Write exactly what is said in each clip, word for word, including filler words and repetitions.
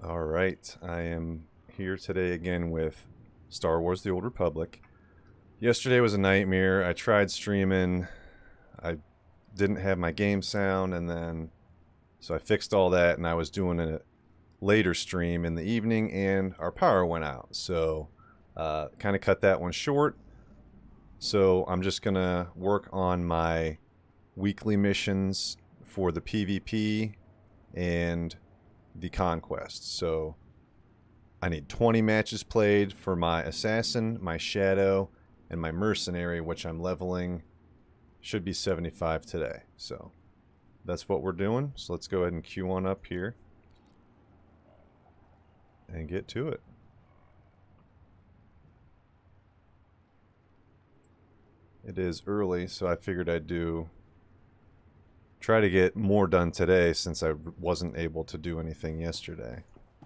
Alright, I am here today again with Star Wars The Old Republic. Yesterday was a nightmare. I tried streaming, I didn't have my game sound, and then so I fixed all that, and I was doing a later stream in the evening, and our power went out. So, uh, kind of cut that one short. So I'm just gonna work on my weekly missions for the PvP and the conquest. So I need twenty matches played for my assassin, my shadow, and my mercenary, which I'm leveling. Should be seventy-five today. So that's what we're doing. So let's go ahead and queue on up here and get to it. It is early, so I figured I'd do try to get more done today since I wasn't able to do anything yesterday.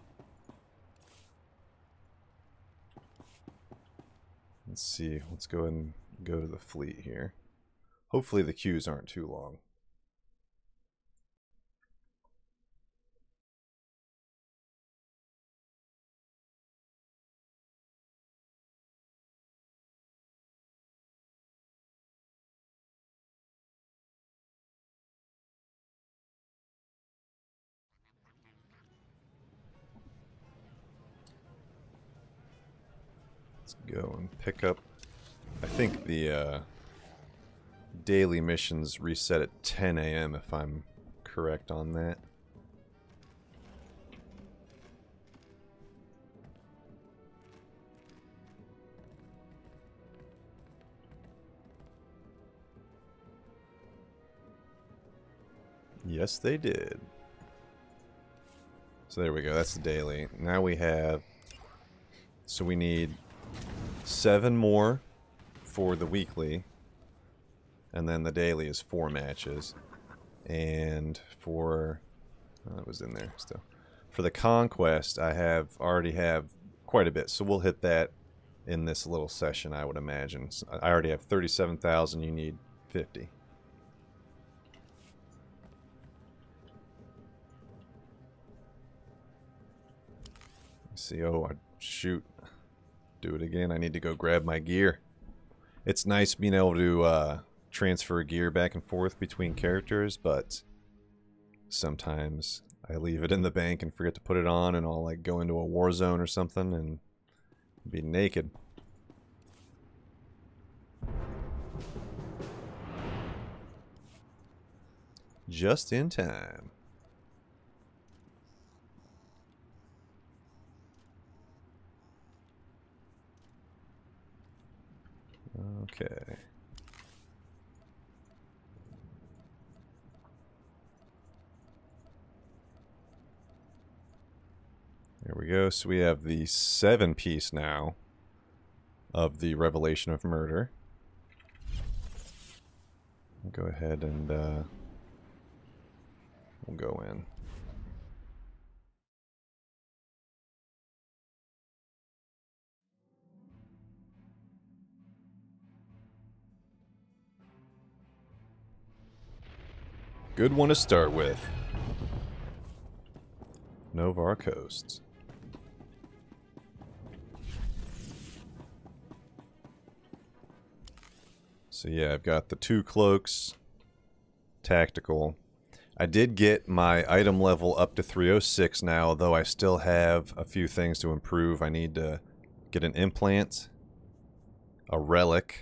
Let's see. Let's go ahead and go to the fleet here. Hopefully the queues aren't too long. Let's go and pick up. I think the uh, daily missions reset at ten A M if I'm correct on that. Yes, they did. So there we go. That's the daily. Now we have. So we need seven more for the weekly, and then the daily is four matches. And for oh, that was in there still. For the conquest, I have already have quite a bit, so we'll hit that in this little session, I would imagine. So I already have thirty-seven thousand. You need fifty. Let's see. Oh, I shoot. Do it again. I need to go grab my gear. It's nice being able to uh, transfer gear back and forth between characters, but sometimes I leave it in the bank and forget to put it on, and I'll like go into a war zone or something and be naked. Just in time. Okay. There we go. So we have the seven piece now of the Revelation of Murder. We'll go ahead and uh, we'll go in. Good one to start with. Novar Coast. So yeah, I've got the two cloaks, tactical. I did get my item level up to three oh six now, though I still have a few things to improve. I need to get an implant, a relic,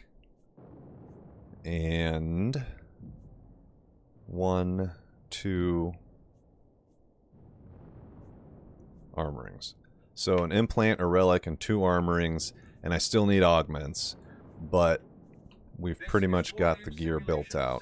and one, two armorings. So an implant, a relic, and two armorings, and I still need augments, but we've pretty much got the gear built out.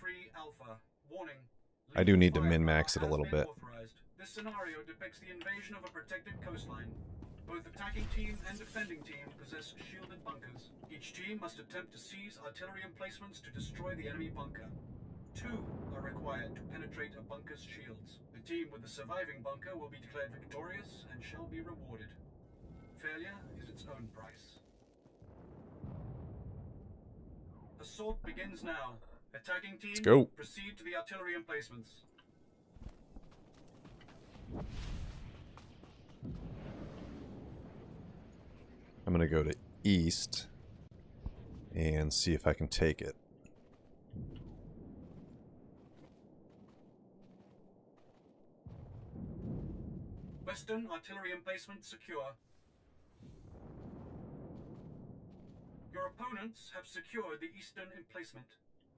I do need to min-max it a little bit. This scenario depicts the invasion of a protected coastline. Both attacking team and defending team possess shielded bunkers. Each team must attempt to seize artillery emplacements to destroy the enemy bunker. Two are required to penetrate a bunker's shields. The team with the surviving bunker will be declared victorious and shall be rewarded. Failure is its own price. Assault begins now. Attacking team, let's go. Proceed to the artillery emplacements. I'm going to go to east and see if I can take it. Western artillery emplacement secure. Your opponents have secured the eastern emplacement.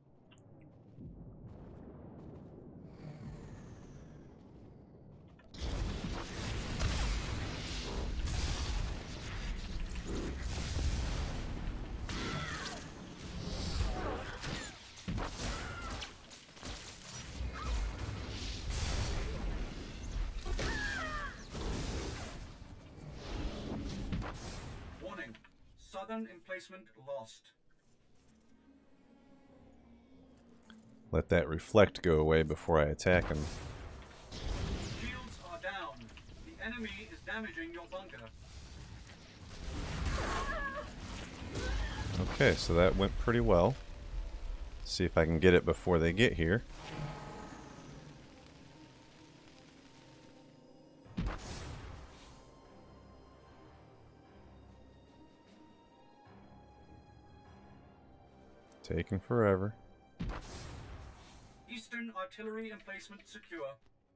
Southern emplacement lost. Let that reflect go away before I attack him. Shields are down. The enemy is damaging your bunker. Okay, so that went pretty well. See if I can get it before they get here. Taking forever. Eastern artillery emplacement secure.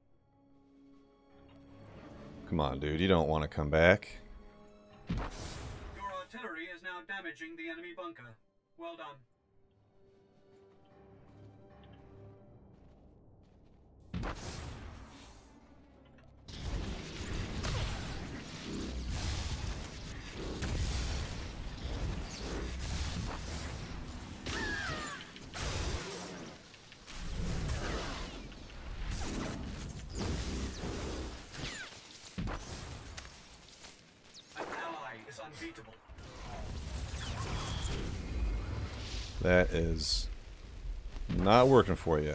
Come on, dude. You don't want to come back. Your artillery is now damaging the enemy bunker. Well done. Unbeatable. That is not working for you.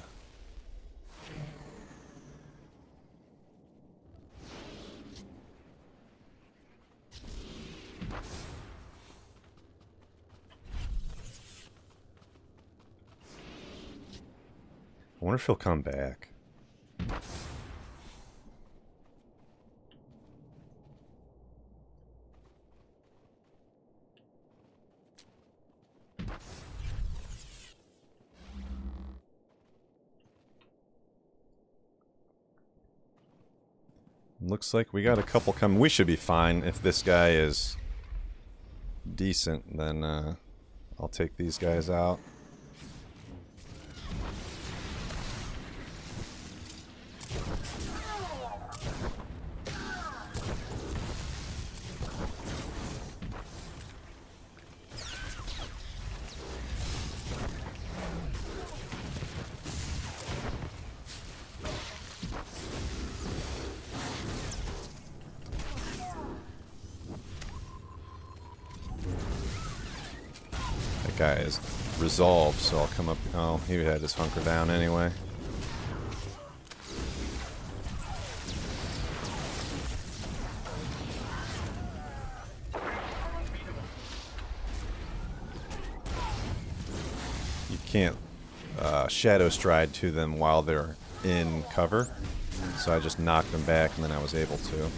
I wonder if he'll come back. Looks like we got a couple coming. We should be fine. If this guy is decent, then uh, I'll take these guys out. Guy is resolved, so I'll come up. Oh, he had his hunker down anyway. You can't uh, shadow stride to them while they're in cover, so I just knocked them back and then I was able to.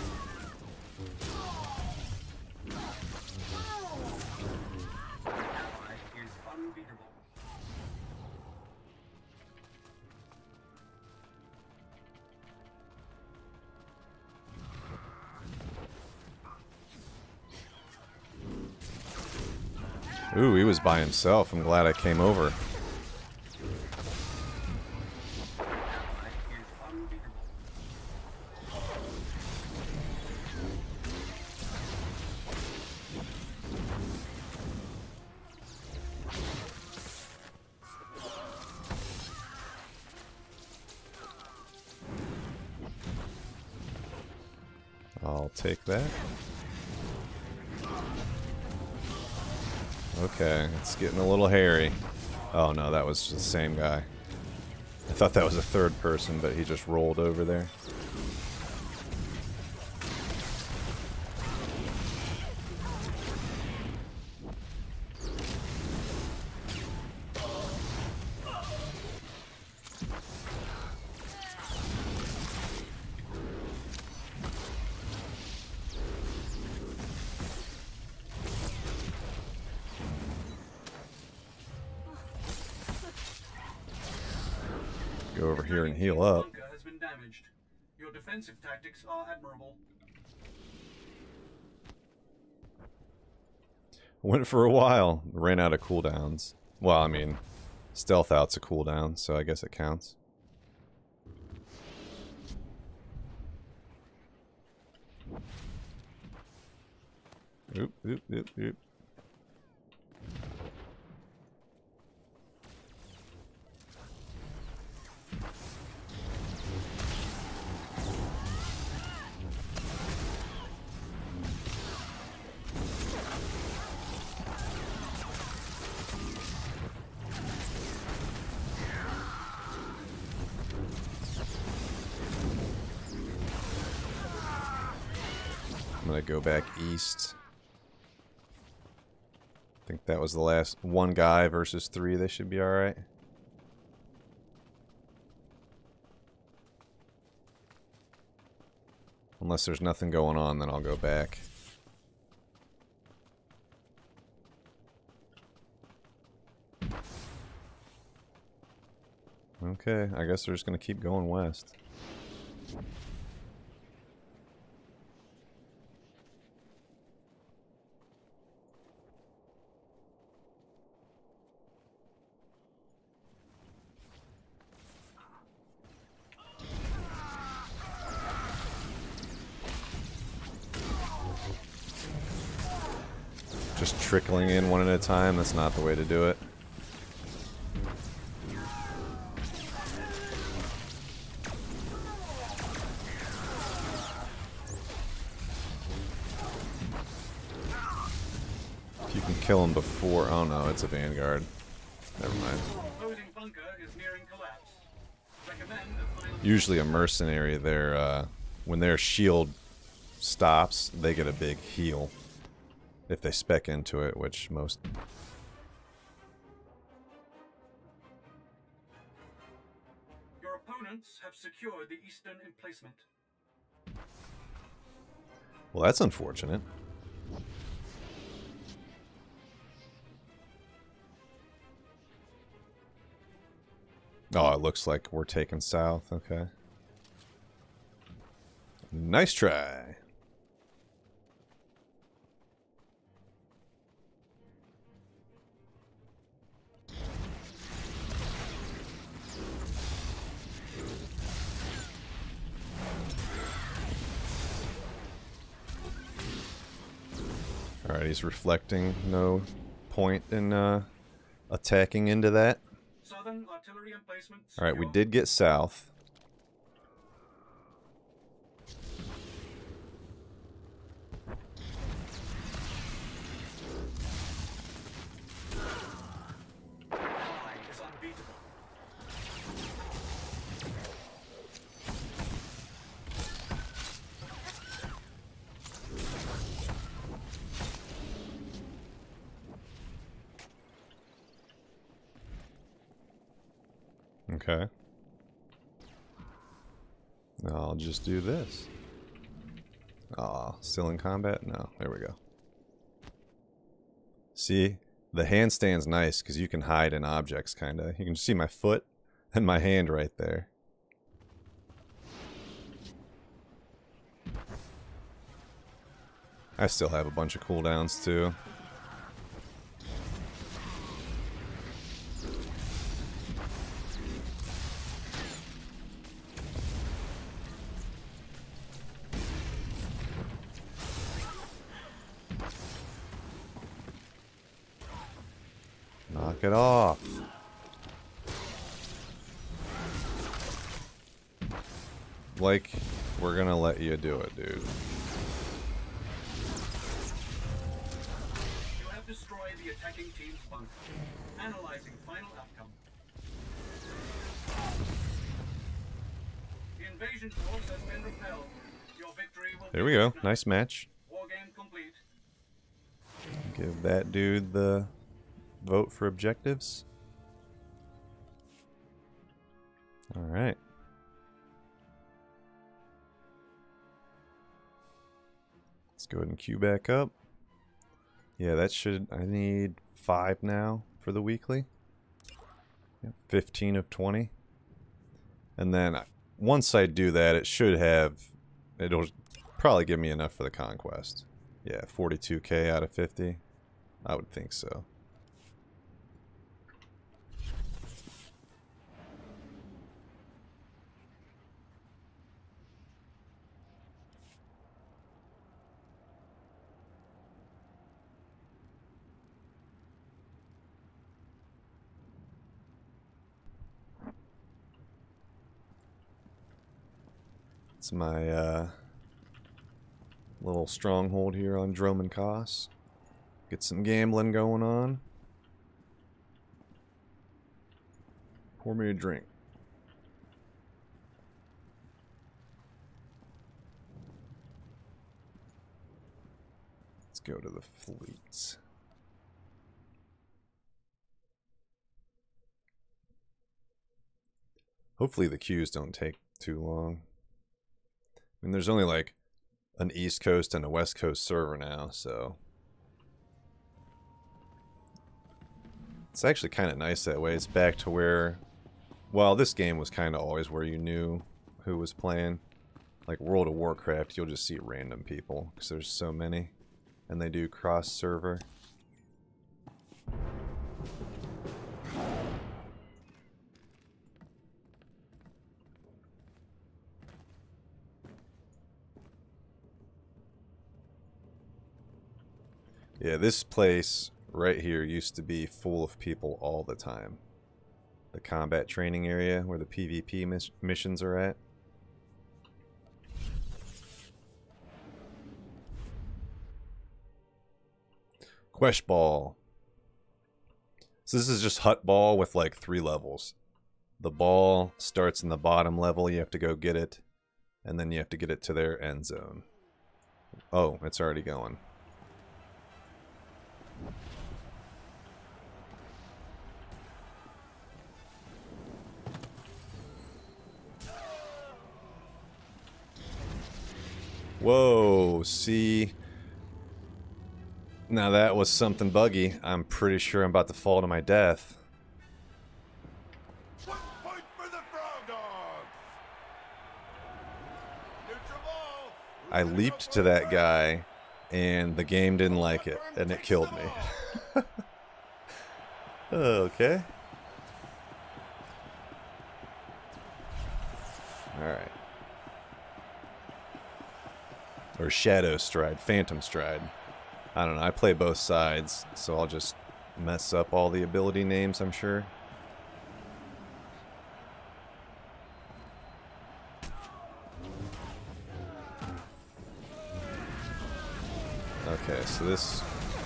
Ooh, he was by himself. I'm glad I came over. I'll take that. Okay, it's getting a little hairy. Oh no, that was the same guy. I thought that was a third person, but he just rolled over there. Go over here and Attacking heal team's up. bunker has been damaged. Your defensive tactics are admirable. Went for a while. Ran out of cooldowns. Well, I mean, stealth out's a cooldown, so I guess it counts. Oop, oop, oop, oop. I'm gonna go back east. I think that was the last one guy versus three. They should be alright. Unless there's nothing going on, then I'll go back. Okay, I guess they're just gonna keep going west. Just trickling in one at a time, that's not the way to do it. If you can kill him before... Oh no, it's a Vanguard. Never mind. Opposing bunker is nearing collapse. Recommend a final Usually a mercenary, their, uh, when their shield stops, they get a big heal. If they spec into it, which most... Your opponents have secured the eastern emplacement. Well, that's unfortunate. Oh, it looks like we're taking south. Okay. Nice try. Alright, he's reflecting. No point in uh, attacking into that. Southern artillery emplacement. Alright, we secure. did get south. Ally is unbeatable. Okay. I'll just do this. Aw, still in combat? No, there we go. See, the handstand's nice because you can hide in objects, kinda. You can see my foot and my hand right there. I still have a bunch of cooldowns too. Knock it off. Like, we're gonna let you do it, dude. You have destroyed the attacking team's bunker. Analyzing final outcome. The invasion force has been repelled. Your victory will There be we go. recognized. Nice match. War game complete. Give that dude the vote for objectives. Alright. Let's go ahead and queue back up. Yeah, that should... I need five now for the weekly. Yeah, fifteen of twenty. And then once I do that, it should have, it'll probably give me enough for the conquest. Yeah, forty-two K out of fifty. I would think so. It's my uh, little stronghold here on Droman Kos. Get some gambling going on. Pour me a drink. Let's go to the fleets. Hopefully the queues don't take too long. I mean, there's only like an East Coast and a West Coast server now, so it's actually kind of nice that way. It's back to where, well, this game was kind of always where you knew who was playing. Like World of Warcraft, you'll just see random people because there's so many, and they do cross server. Yeah, this place right here used to be full of people all the time. The combat training area where the PvP miss missions are at. Quest Ball. So this is just Hut Ball with like three levels. The ball starts in the bottom level, you have to go get it, and then you have to get it to their end zone. Oh, it's already going. Whoa, see? Now that was something buggy. I'm pretty sure I'm about to fall to my death. One point for the Frog Dogs. Neutral ball. I leaped to that guy, and the game didn't like it, and it killed me. Okay. Alright. Or Shadow Stride, Phantom Stride. I don't know, I play both sides, so I'll just mess up all the ability names, I'm sure. Okay, so this...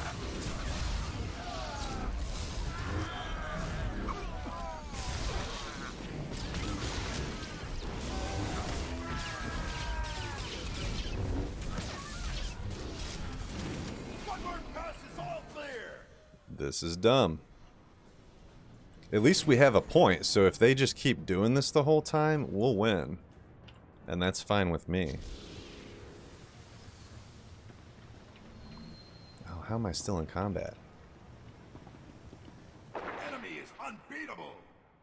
This is dumb. At least we have a point, so if they just keep doing this the whole time, we'll win. And that's fine with me. Oh, how am I still in combat? Enemy is unbeatable.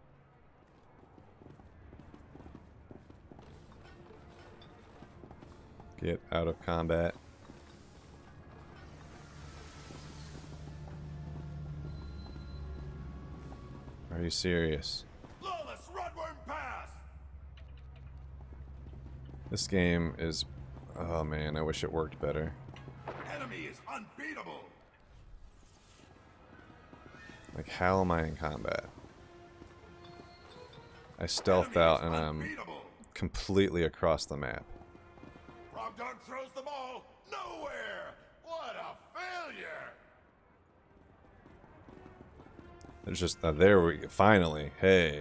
Get out of combat. Are you serious? Flawless Rodworm pass. This game is... Oh man, I wish it worked better. Enemy is unbeatable. Like, how am I in combat? I stealthed out and I'm completely across the map. Frog Dog throws the ball nowhere. What a failure. It's just, uh, there we go. Finally. Hey.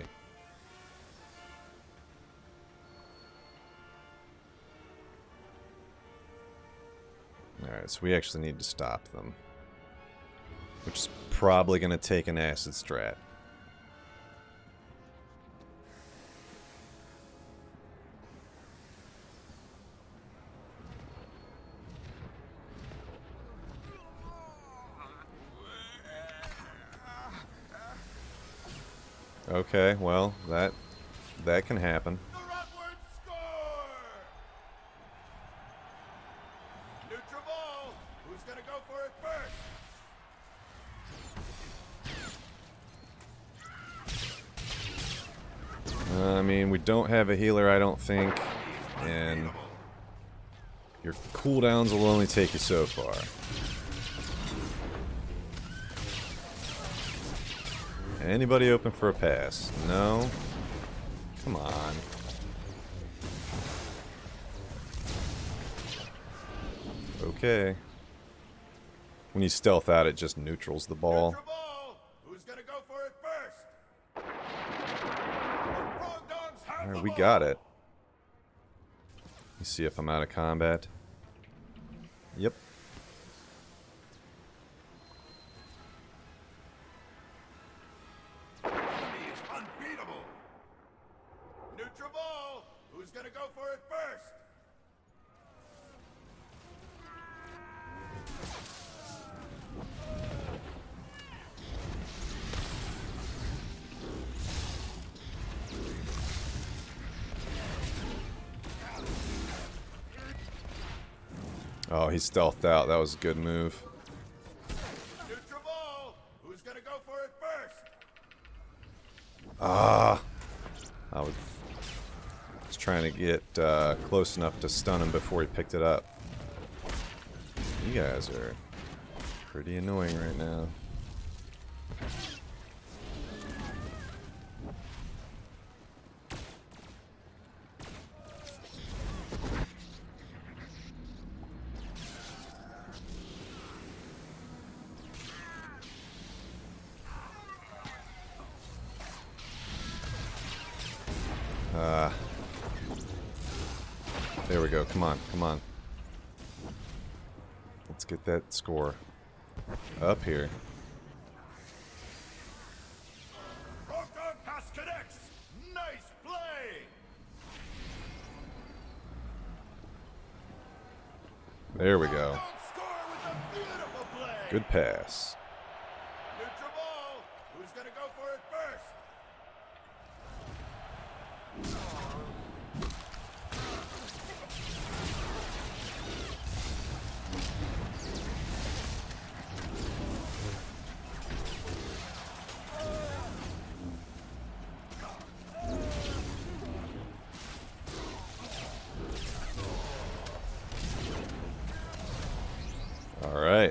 Alright, so we actually need to stop them. Which is probably going to take an acid strat. Okay, well, that that can happen. The Redbirds score! Neutral ball. Who's gonna go for it first? Uh, I mean, we don't have a healer, I don't think, and your cooldowns will only take you so far. Anybody open for a pass? No? Come on. Okay. When you stealth out, it just neutrals the ball. Neutral ball. Who's gonna go for it first? Alright, we got it. Let me see if I'm out of combat. Yep. Enemy is unbeatable. Neutral ball. Who's gonna go for it first? Oh, he stealthed out. That was a good move. Neutral ball. Who's gonna go for it first? Ah. I was, was trying to get uh, close enough to stun him before he picked it up. You guys are pretty annoying right now. Uh, there we go. Come on, come on. Let's get that score up here. Frog Dog pass connects. Nice play. There we go. Frog Dog score with a beautiful play. Good pass. Neutral ball. Who's gonna go for it first? Alright.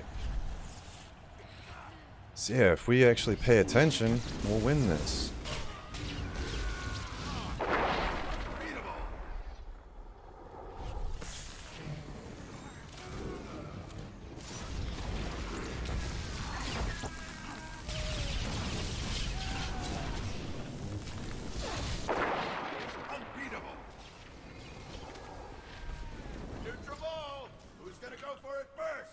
So yeah, if we actually pay attention, we'll win this. Unbeatable. Neutral ball. Who's gonna go for it first?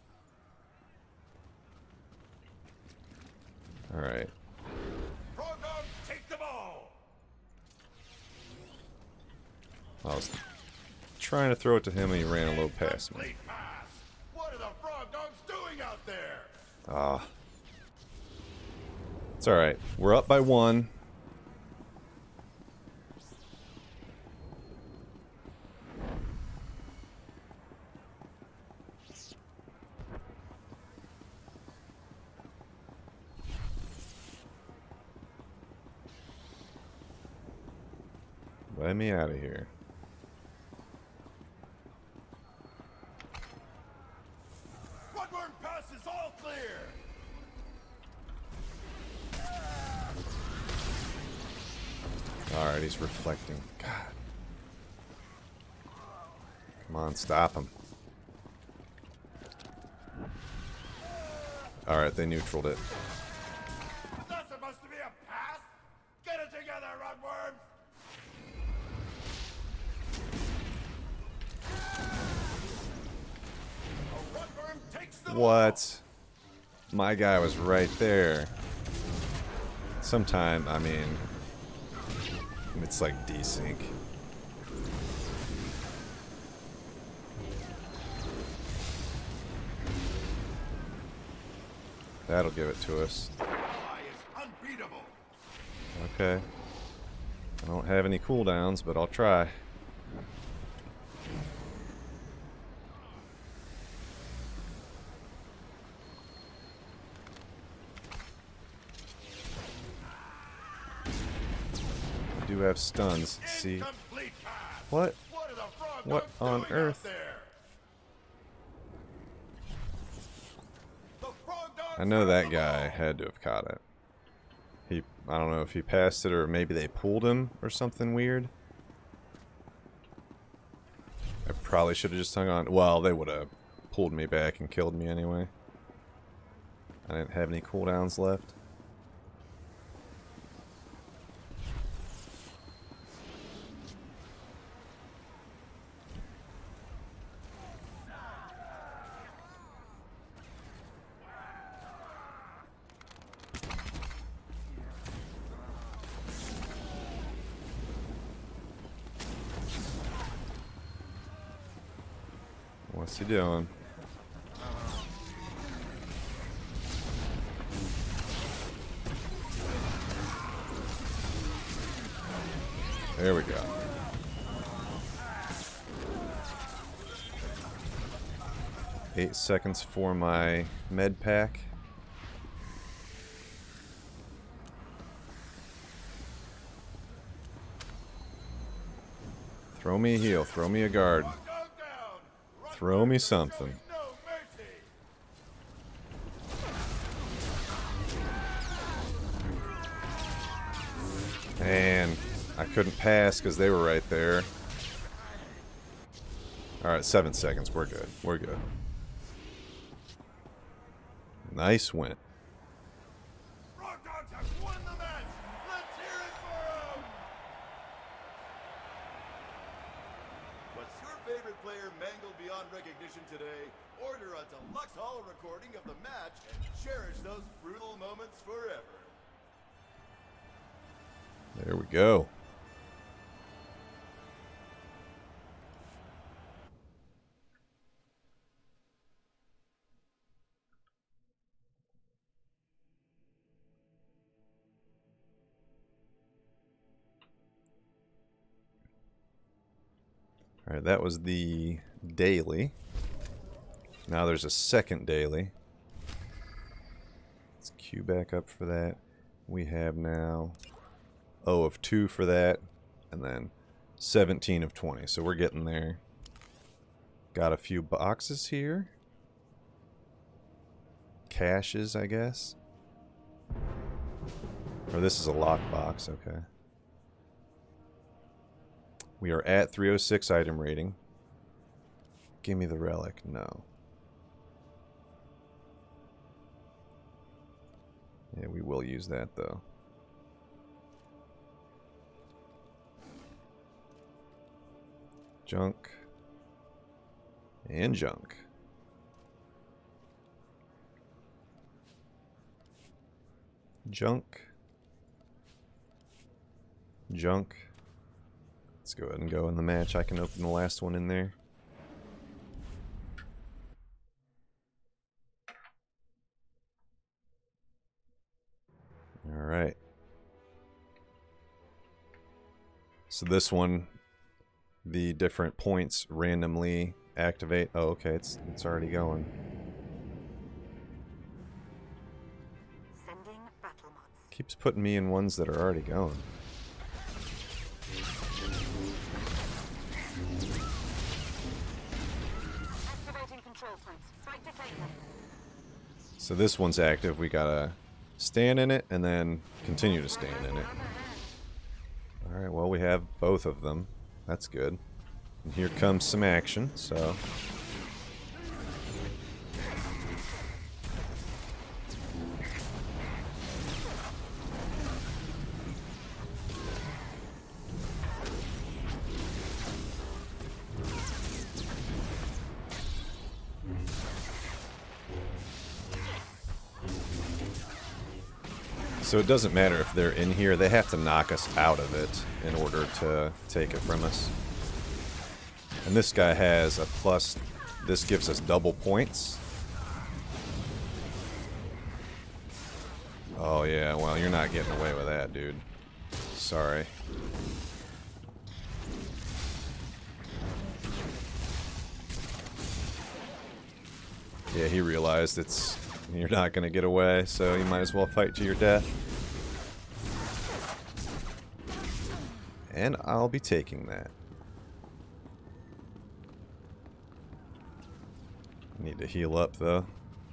Alright. Frog Dog, take the ball. I was trying to throw it to him and he ran a little past me. Complete pass. What are the Frog Dogs doing out there? Ah. It's alright. We're up by one. Let me out of here. Bloodworm pass is all clear. Alright, he's reflecting. God. Come on, stop him. Alright, they neutraled it. That's supposed to be a pass. Get it together, Bloodworms. A Bloodworm takes the ball. What? My guy was right there. Sometime, I mean, it's like desync. That'll give it to us. Ally is unbeatable. Okay. I don't have any cooldowns, but I'll try. I do have stuns. See? What? What on earth? I know that guy had to have caught it. He, I don't know if he passed it or maybe they pulled him or something weird. I probably should have just hung on. Well, they would have pulled me back and killed me anyway. I didn't have any cooldowns left. What's he doing? There we go. Eight seconds for my med pack. Throw me a heal, throw me a guard. Throw me something. And I couldn't pass because they were right there. Alright, seven seconds. We're good. We're good. Nice win. Recognition today, order a deluxe hall recording of the match and cherish those brutal moments forever. There we go. All right, that was the daily. Now there's a second daily. Let's queue back up for that. We have now O of two for that, and then seventeen of twenty. So we're getting there. Got a few boxes here. Caches, I guess. Or this is a lockbox, okay. We are at three oh six item rating. Give me the relic. No. Yeah, we will use that though. Junk. And junk. Junk. Junk. Let's go ahead and go in the match. I can open the last one in there. Alright. So this one, the different points randomly activate. Oh, okay, it's it's already going. Sending battle mods. Keeps putting me in ones that are already going. Activating control points. Fight to take them. So this one's active. We gotta stand in it and then continue to stand in it. Alright, well we have both of them. That's good. And here comes some action, so... So it doesn't matter if they're in here, they have to knock us out of it in order to take it from us. And this guy has a plus, this gives us double points. Oh yeah, well you're not getting away with that, dude. Sorry. Yeah, he realized it's you're not going to get away, so you might as well fight to your death. And I'll be taking that. Need to heal up, though.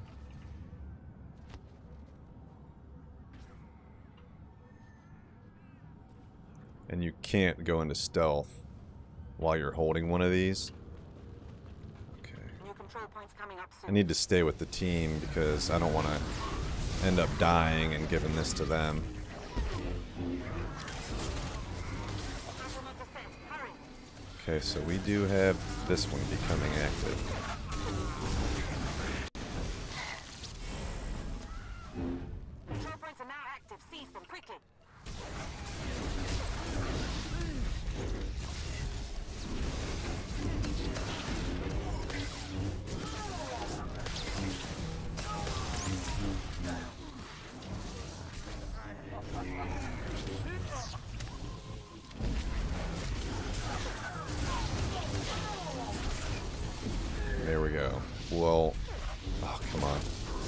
And you can't go into stealth while you're holding one of these. New control points coming up soon. I need to stay with the team because I don't want to end up dying and giving this to them. Okay, so we do have this one becoming active. Control points are now active. Seize them quickly. There we go. Well, oh, come on.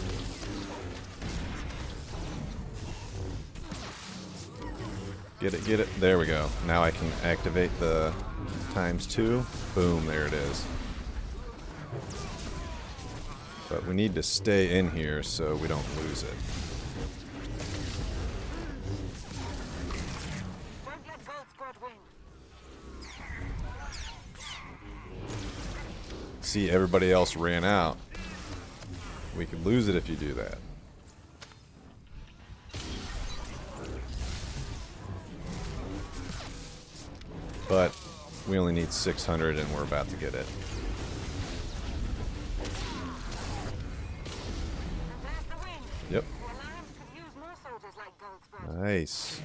Get it, get it. There we go. Now I can activate the times two. Boom, there it is. But we need to stay in here so we don't lose it. Don't let Gold Squad win. See, everybody else ran out. We could lose it if you do that. But we only need six hundred and we're about to get it. And there's the win. Yep. The Alliance could use more soldiers like Gold Squad. Nice.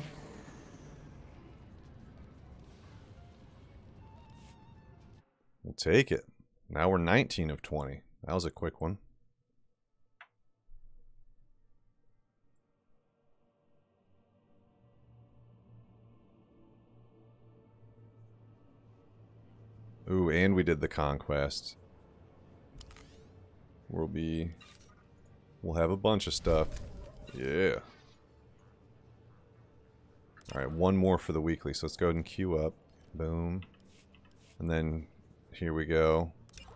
We'll take it. Now we're nineteen of twenty. That was a quick one. Ooh, and we did the conquest. We'll be... We'll have a bunch of stuff. Yeah. Alright, one more for the weekly. So let's go ahead and queue up. Boom. And then, here we go.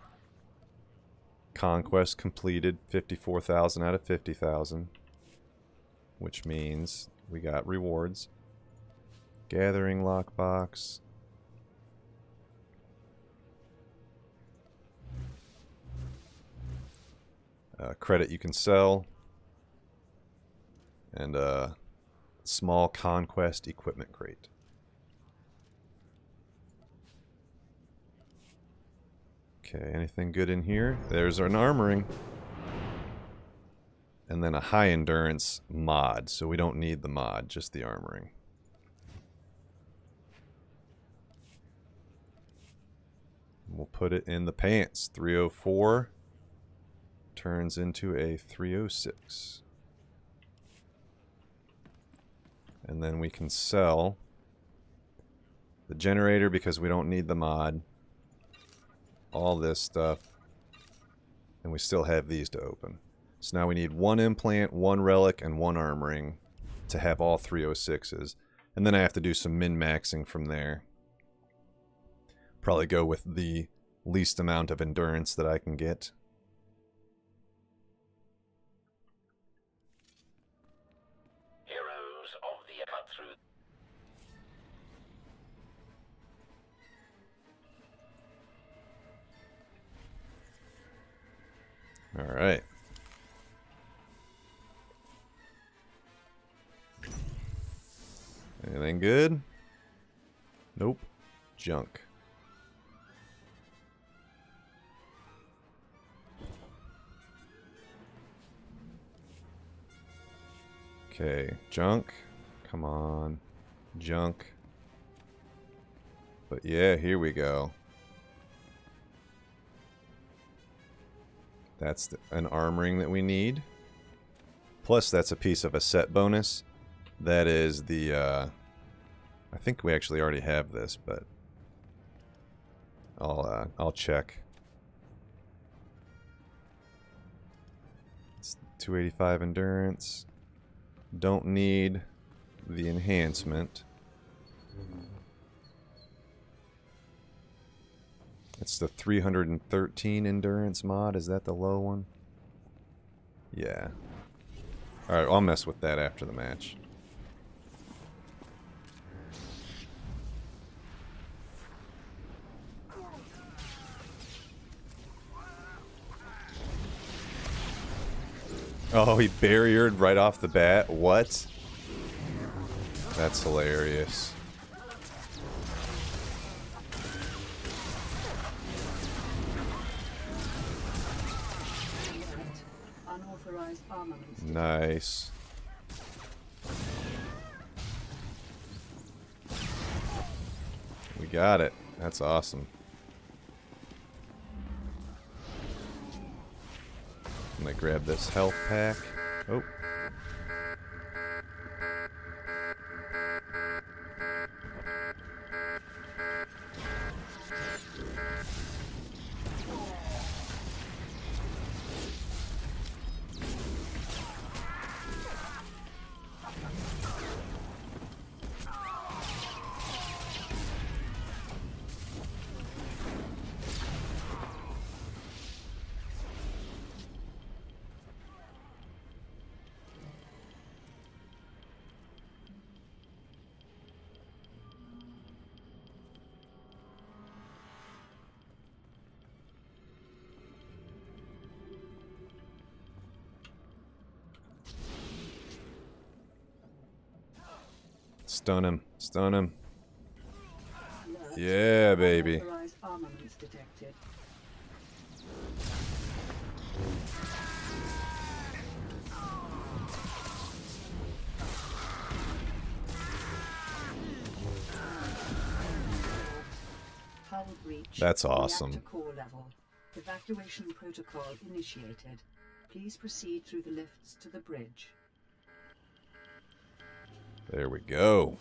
Conquest completed. fifty-four thousand out of fifty thousand. Which means we got rewards. Gathering lockbox. Uh, credit you can sell, and a uh, small conquest equipment crate. Okay, anything good in here? There's an armoring. And then a high endurance mod, so we don't need the mod, just the armoring. We'll put it in the pants. three oh four. Turns into a three oh six. And then we can sell the generator because we don't need the mod. All this stuff. And we still have these to open. So now we need one implant, one relic, and one armoring to have all three oh sixes. And then I have to do some min-maxing from there. Probably go with the least amount of endurance that I can get. All right. Anything good? Nope. Junk. Okay, junk. Come on. Junk. But yeah, here we go. That's the, an armoring that we need. Plus, that's a piece of a set bonus. That is the uh, I think we actually already have this, but I'll uh, I'll check. It's two eighty-five endurance. Don't need the enhancement. It's the three hundred thirteen endurance mod. Is that the low one? Yeah. Alright, I'll mess with that after the match. Oh, he barriered right off the bat? What? That's hilarious. Unauthorized armaments. Nice. We got it. That's awesome. I'm gonna grab this health pack. Oh. Stun him. Stun him. Alert. Yeah, baby. Unauthorized armaments detected. Hull breach. That's awesome. Reactor core level. Evacuation protocol initiated. Please proceed through the lifts to the bridge. There we go.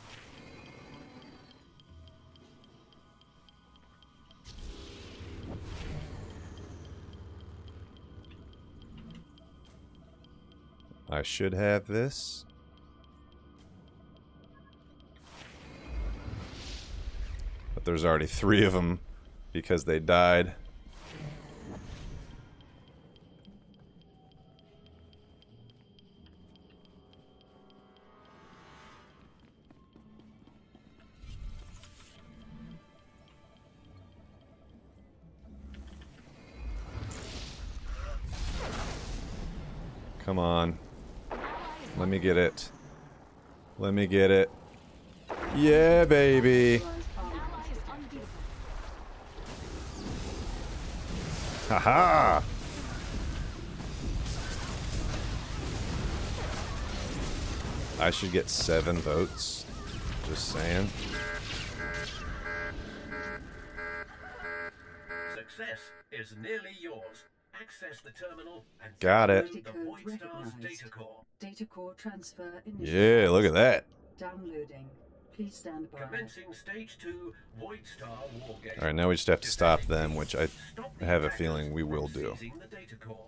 I should have this. But there's already three of them because they died. Come on. Let me get it. Let me get it. Yeah, baby. Haha. I should get seven votes. Just saying. Success is nearly yours. Access the terminal and Got it. the Void Star's data core. Data core transfer initiated. Yeah, look at that. Downloading. Please stand by. Commencing stage two Void Star Wargate. Alright, now we just have to stop them, which I have a feeling we will do. Seizing the data core.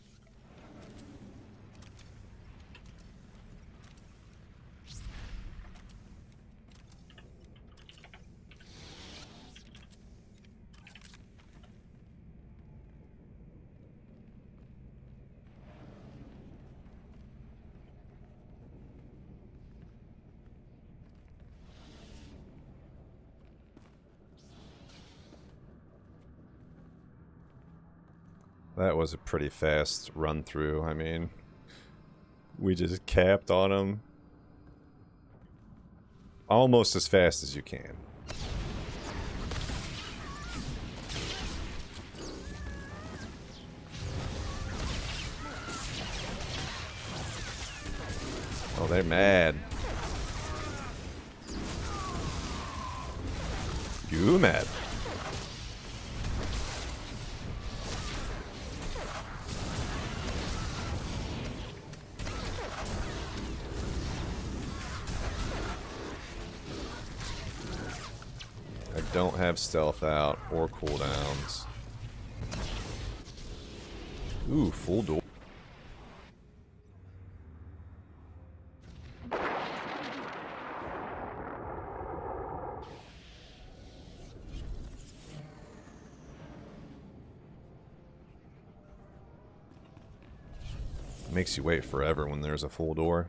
That was a pretty fast run through. I mean, we just capped on them almost as fast as you can. Oh, they're mad. You mad? don't have stealth out or cooldowns. Ooh, full door. Makes you wait forever when there's a full door.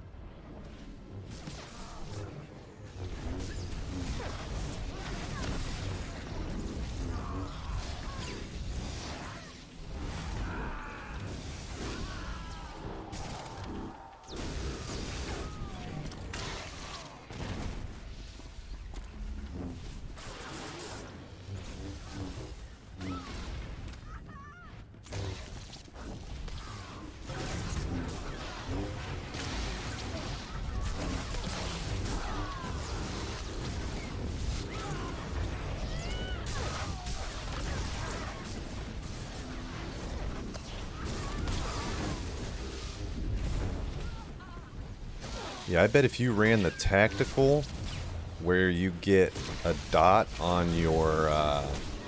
Yeah, I bet if you ran the tactical, where you get a dot on your uh,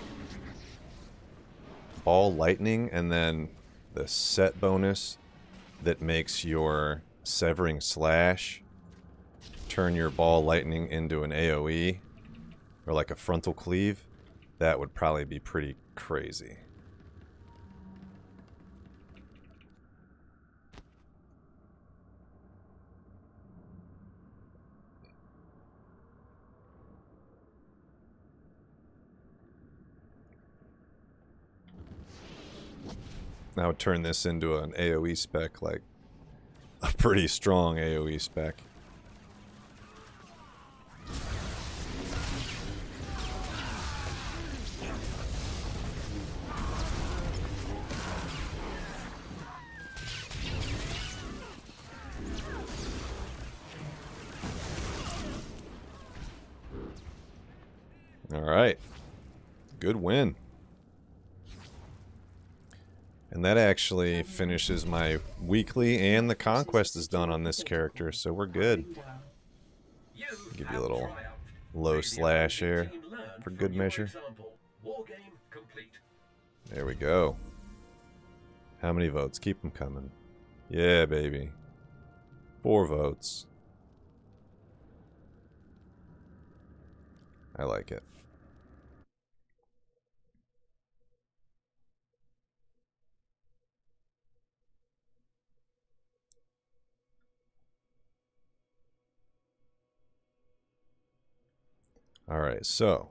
ball lightning, and then the set bonus that makes your severing slash turn your ball lightning into an A O E, or like a frontal cleave, that would probably be pretty crazy. I would turn this into an A O E spec, like a pretty strong A O E spec. All right, good win. And that actually finishes my weekly, and the conquest is done on this character, so we're good. Give you a little low slash here for good measure. There we go. How many votes? Keep them coming. Yeah, baby. Four votes. I like it. Alright, so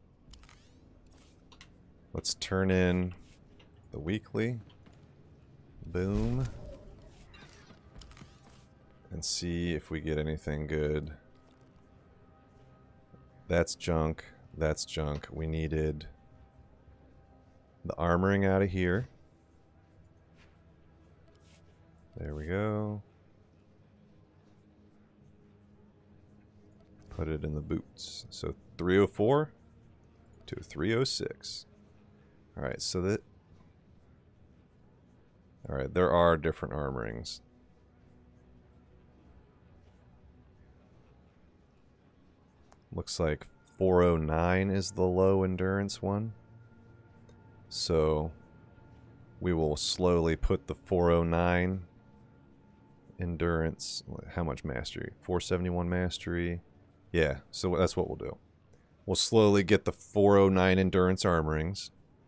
let's turn in the weekly. Boom. And see if we get anything good. That's junk. That's junk. We needed the armoring out of here. There we go. Put it in the boots. So three oh four to three oh six. Alright, so that... Alright, there are different armorings. Looks like four oh nine is the low endurance one. So we will slowly put the four oh nine endurance... How much mastery? four seventy-one mastery. Yeah, so that's what we'll do. We'll slowly get the four oh nine endurance armorings.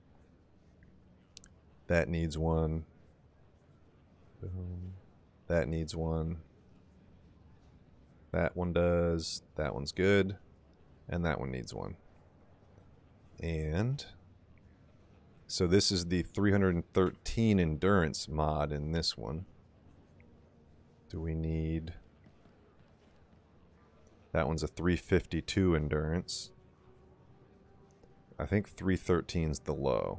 That needs one. Boom. That needs one. That one does. That one's good. And that one needs one. And so this is the three hundred thirteen endurance mod in this one. Do we need... That one's a three fifty-two endurance. I think three thirteen is the low.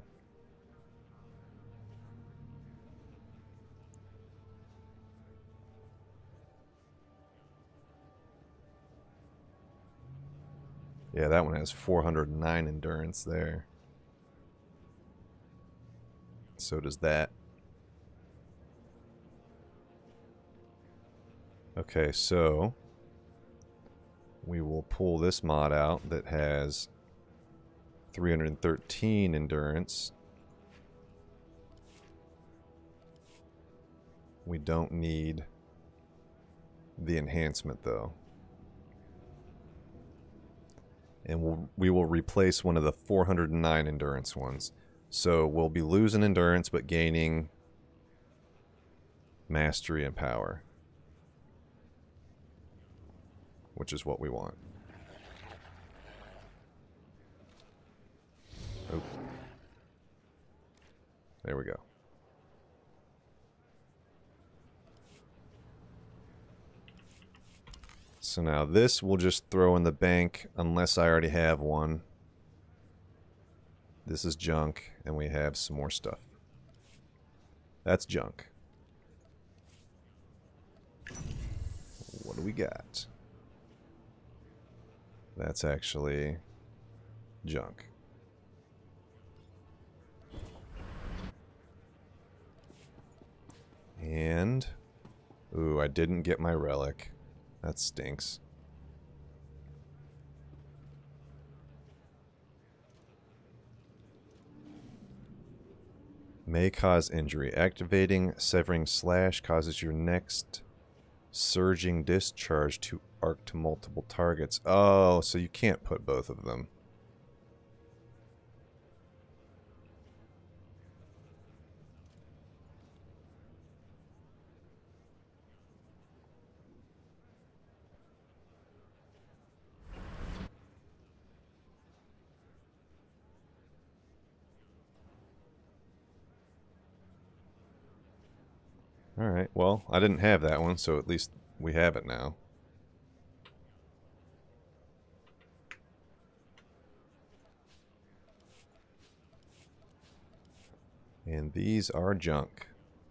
Yeah, that one has four hundred nine endurance there. So does that. Okay, so we will pull this mod out that has three hundred thirteen endurance. We don't need the enhancement though. And we'll, we will replace one of the four hundred nine endurance ones. So we'll be losing endurance but gaining mastery and power, which is what we want. Oh. There we go. So now this we'll just throw in the bank unless I already have one. This is junk, and we have some more stuff. That's junk. What do we got? That's actually junk. And, ooh, I didn't get my relic. That stinks. May cause injury. Activating Severing Slash causes your next surging discharge to arc to multiple targets. Oh, so you can't put both of them. Alright, well, I didn't have that one, so at least we have it now. And these are junk.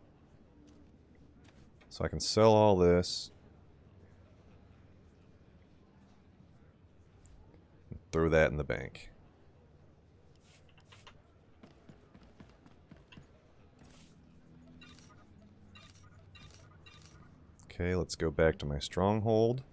So I can sell all this. And throw that in the bank. Okay, let's go back to my stronghold.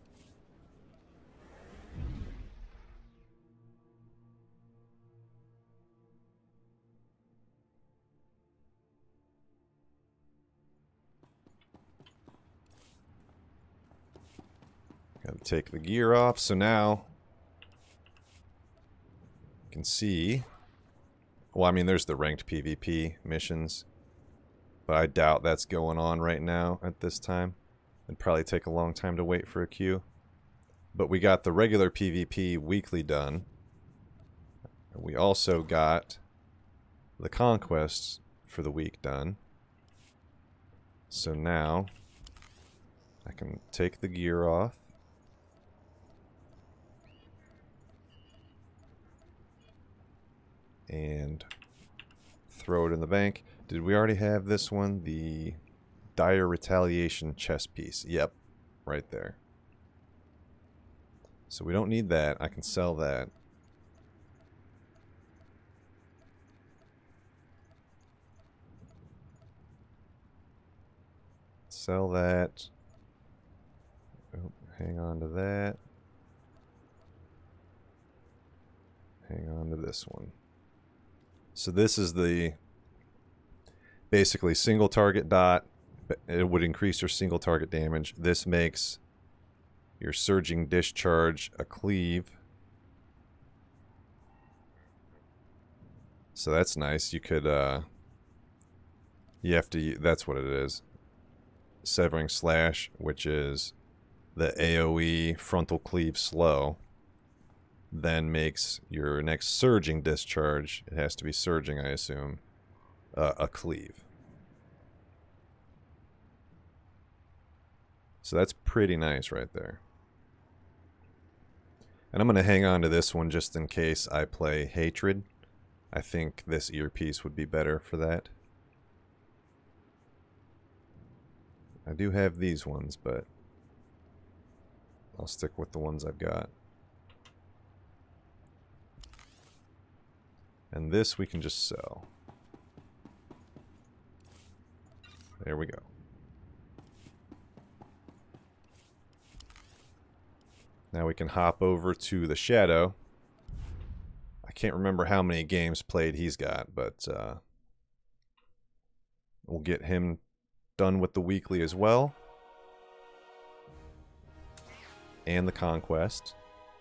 Gotta take the gear off, so now you can see, well, I mean, there's the ranked PvP missions, but I doubt that's going on right now at this time. It'd probably take a long time to wait for a queue. But we got the regular PvP weekly done. We also got the conquests for the week done. So now I can take the gear off. And throw it in the bank. Did we already have this one? The Dire Retaliation chest piece. Yep, right there. So we don't need that. I can sell that. Sell that. Oh, hang on to that. Hang on to this one. So this is the basically single target dot. It would increase your single target damage. This makes your surging discharge a cleave. So that's nice. You could, uh, you have to, that's what it is. Severing Slash, which is the AoE frontal cleave slow, then makes your next surging discharge, it has to be surging, I assume, uh, a cleave. So that's pretty nice right there. And I'm going to hang on to this one just in case I play Hatred. I think this earpiece would be better for that. I do have these ones, but I'll stick with the ones I've got. And this we can just sell. There we go. Now we can hop over to the Shadow. I can't remember how many games played he's got, but uh, we'll get him done with the weekly as well. And the Conquest.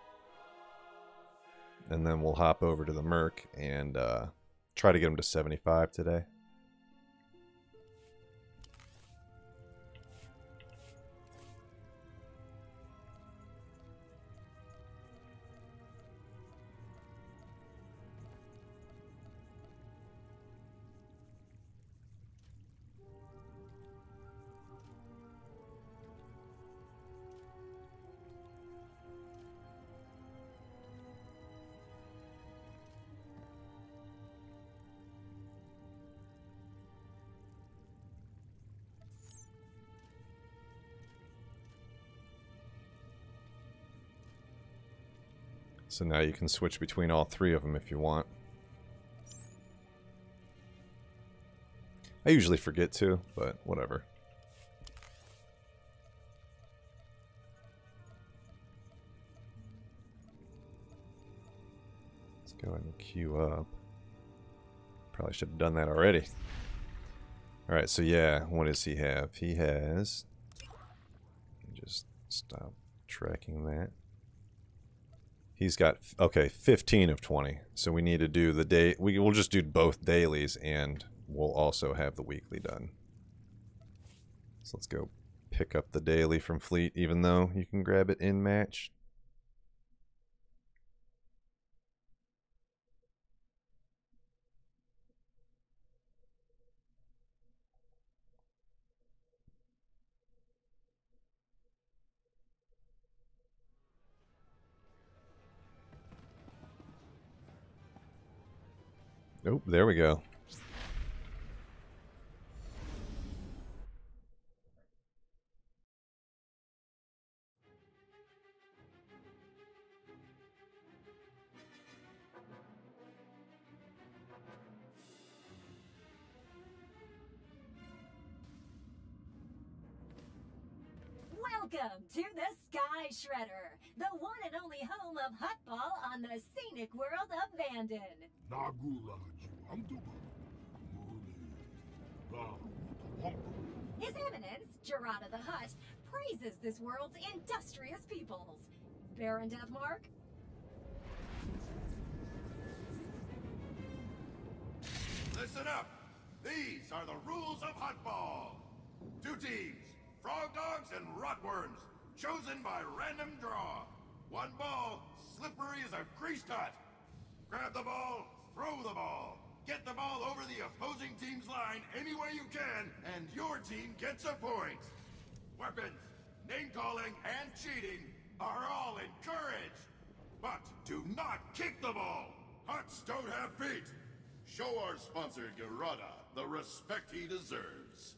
And then we'll hop over to the Merc and uh, try to get him to seventy-five today. So now you can switch between all three of them if you want. I usually forget to, but whatever. Let's go ahead and queue up. Probably should have done that already. Alright, so yeah, what does he have? He has... Let me just stop tracking that. He's got, okay, fifteen of twenty. So we need to do the day, we, we'll just do both dailies and we'll also have the weekly done. So let's go pick up the daily from Fleet, even though you can grab it in match. Oh, there we go. Welcome to the Sky Shredder, the one and only home of Huttball on the scenic world of Vanden. His Eminence, Gerada the Hutt, praises this world's industrious peoples. Baron Deathmark? Listen up! These are the rules of Huttball. Two teams, Frog Dogs and Rotworms, chosen by random draw. One ball, slippery as a greased hut. Grab the ball, throw the ball. Get the ball over the opposing team's line any way you can, and your team gets a point. Weapons, name-calling, and cheating are all encouraged. But do not kick the ball. Huts don't have feet. Show our sponsor, Gerada, the respect he deserves.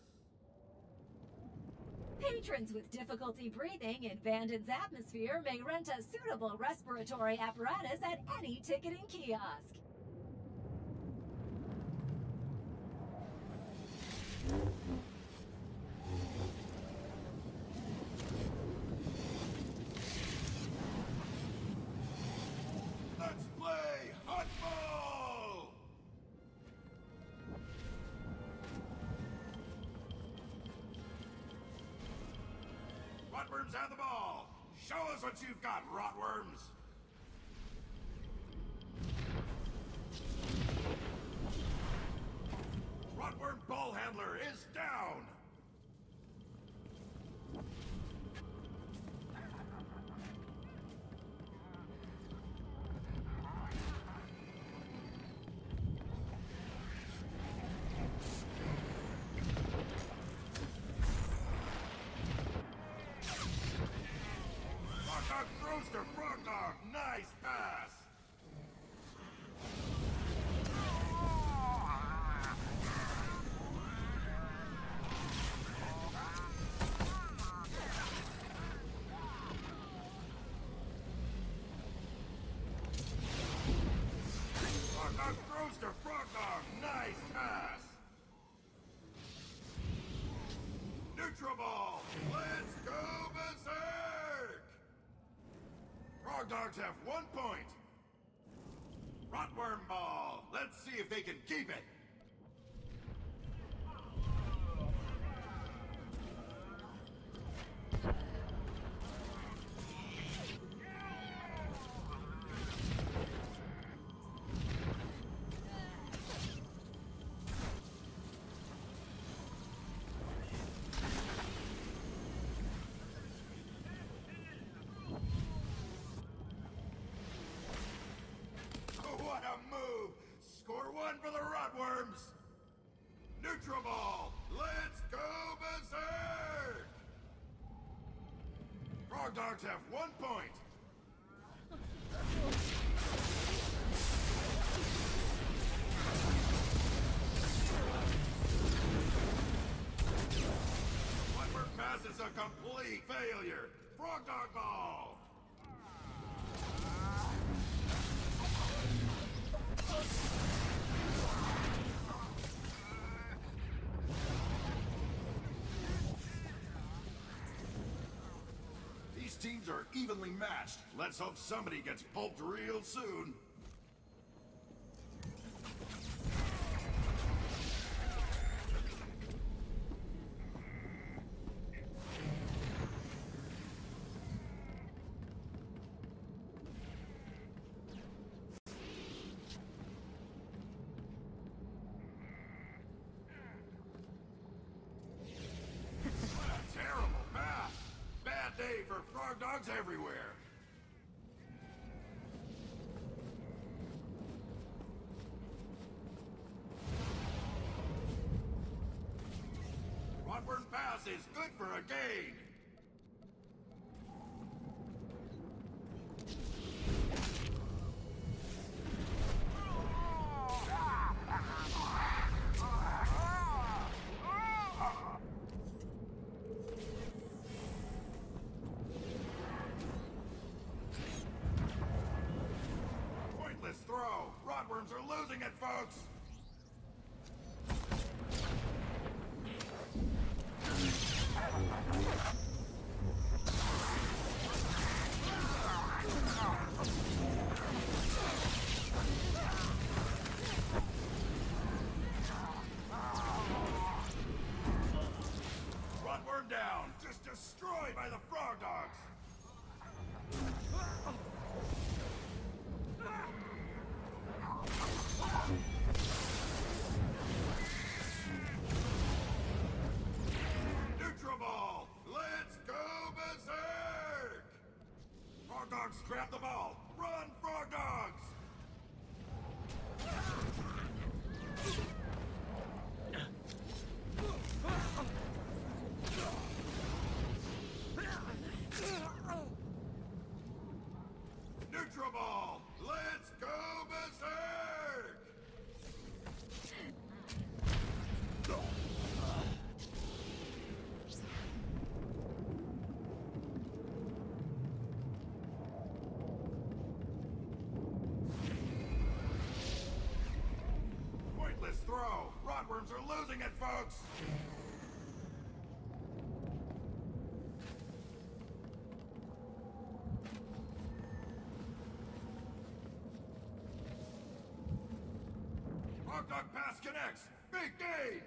Patrons with difficulty breathing in Vanden's atmosphere may rent a suitable respiratory apparatus at any ticketing kiosk. Let's play Huttball! Rotworms have the ball. Show us what you've got, Rotworms. Rotworm ball handler is down. Frog Dog throws to Frog Dog. Nice pass. Frog Dog throws to Frog Dog. Nice pass. Neutral ball. Let's go berserk. Frog Dogs have one point. Rotworm ball! Let's see if they can keep it! What a move! Score one for the Rotworms! Neutral ball! Let's go berserk! Frog Dogs have one point! Rotworm pass is a complete failure! Frog Dog ball! These teams are evenly matched. Let's hope somebody gets pulped real soon. Terrible pass! Bad day for Frog Dogs everywhere! Rotworm pass is good for a gain! Pointless throw! Rotworms are losing it, folks! Rotworm down! Just destroyed by the Frog Dogs! Neutral ball! Let's go berserk! Frog Dogs grab the ball! Run, Frog Dogs! Neutral ball! Let's go berserk! Pointless throw! Rotworms are losing it, folks! Frog Dog pass connects! Big gain!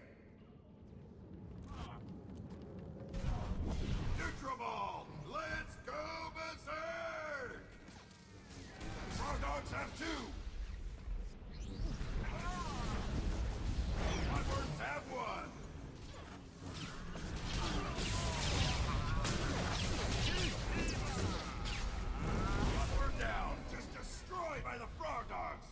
Neutral ball! Let's go berserk! Frog Dogs have two! Rotworms have one! Rotworm down! Just destroyed by the Frog Dogs!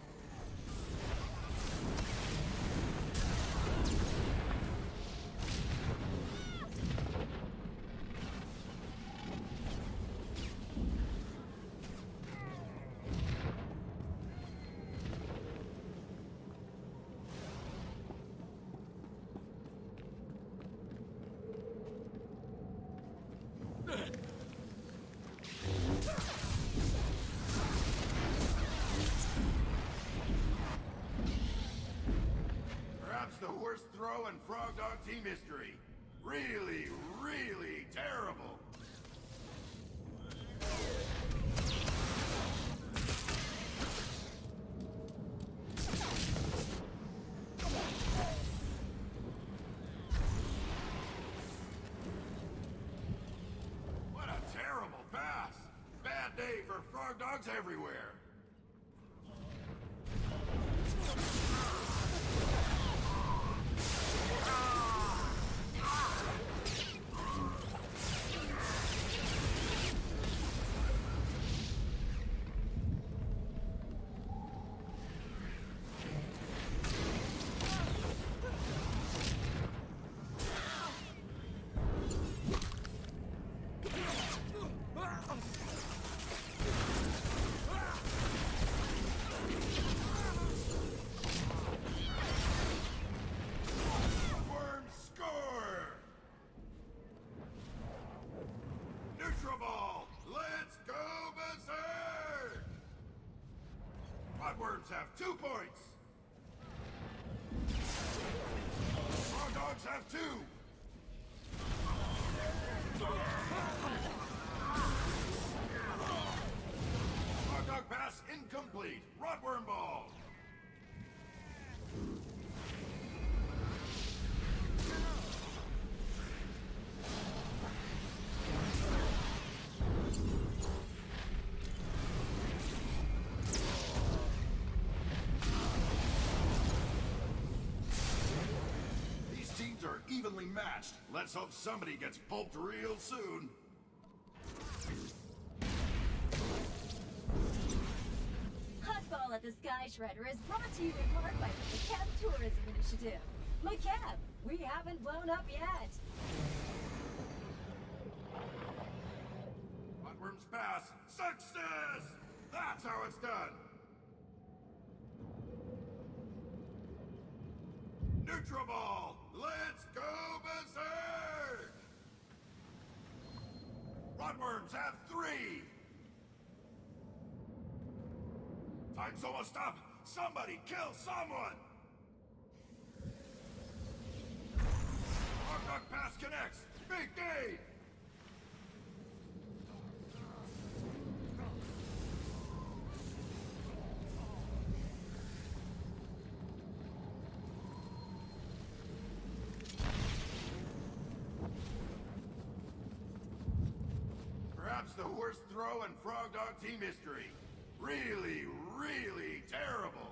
Perhaps the worst throw in Frog Dog team history. Really, really terrible. dogs everywhere! Worms have two points. Raw dogs have two. Raw dog pass incomplete. Rotworm ball. Are evenly matched. Let's hope somebody gets pulped real soon. Hotball at the Sky Shredder is brought to you in part by the McCab Tourism Initiative. McCab, we haven't blown up yet. Hotworms pass. Success! That's how it's done. Neutral ball! Let's go berserk! Rotworms have three! Time's almost up! Somebody kill someone! Hog dog pass connects! Big game! Perhaps the worst throw in Frog Dog team history. Really, really terrible.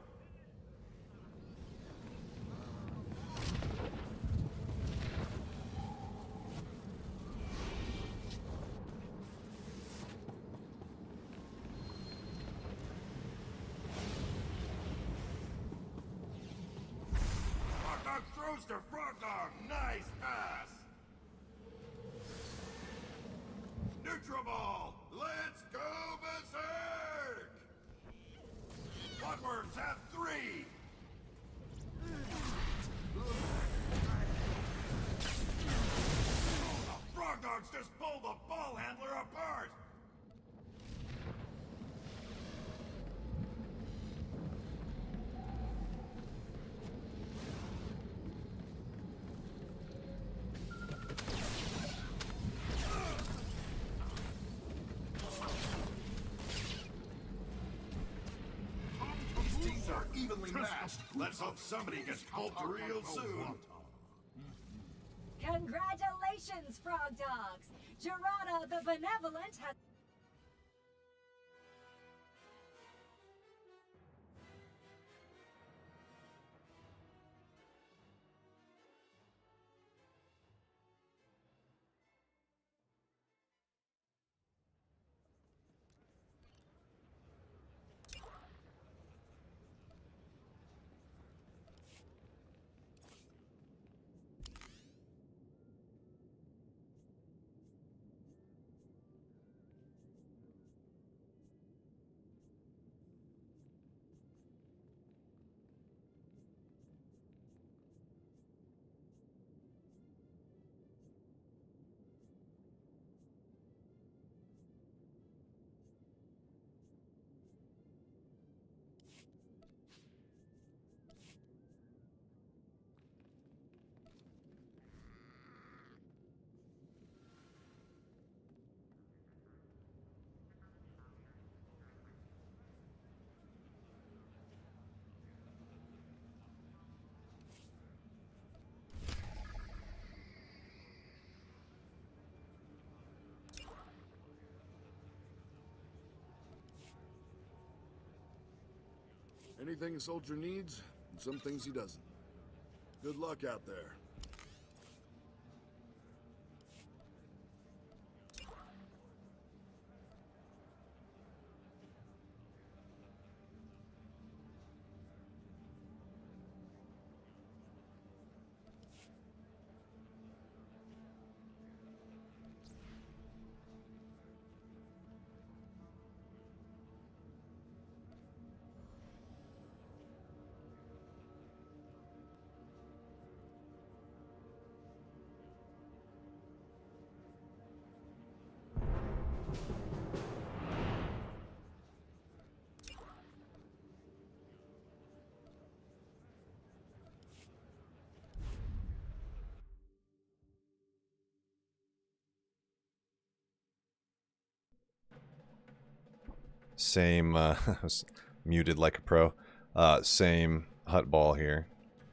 Frog Dog throws to Frog Dog. Nice pass. Neutral ball! Let's go berserk! Rotworms have three! The Frog Dogs just pulled the ball handler apart! Are evenly matched. Let's hope somebody gets pulped real soon. Congratulations, Frog Dogs! Gerardo the Benevolent has... Anything a soldier needs, and some things he doesn't. Good luck out there. Same, uh, I was muted like a pro. Uh, same hut ball here.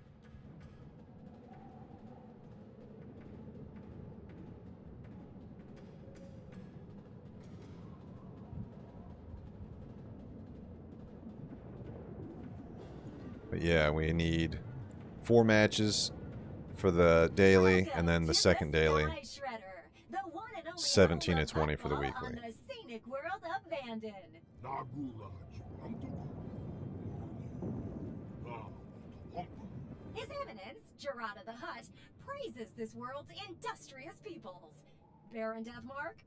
But yeah, we need four matches for the daily, and then the second daily, seventeen and twenty for the weekly. The scenic world of Vanden. His Eminence, Gerada the Hutt, praises this world's industrious peoples. Baron Deathmark?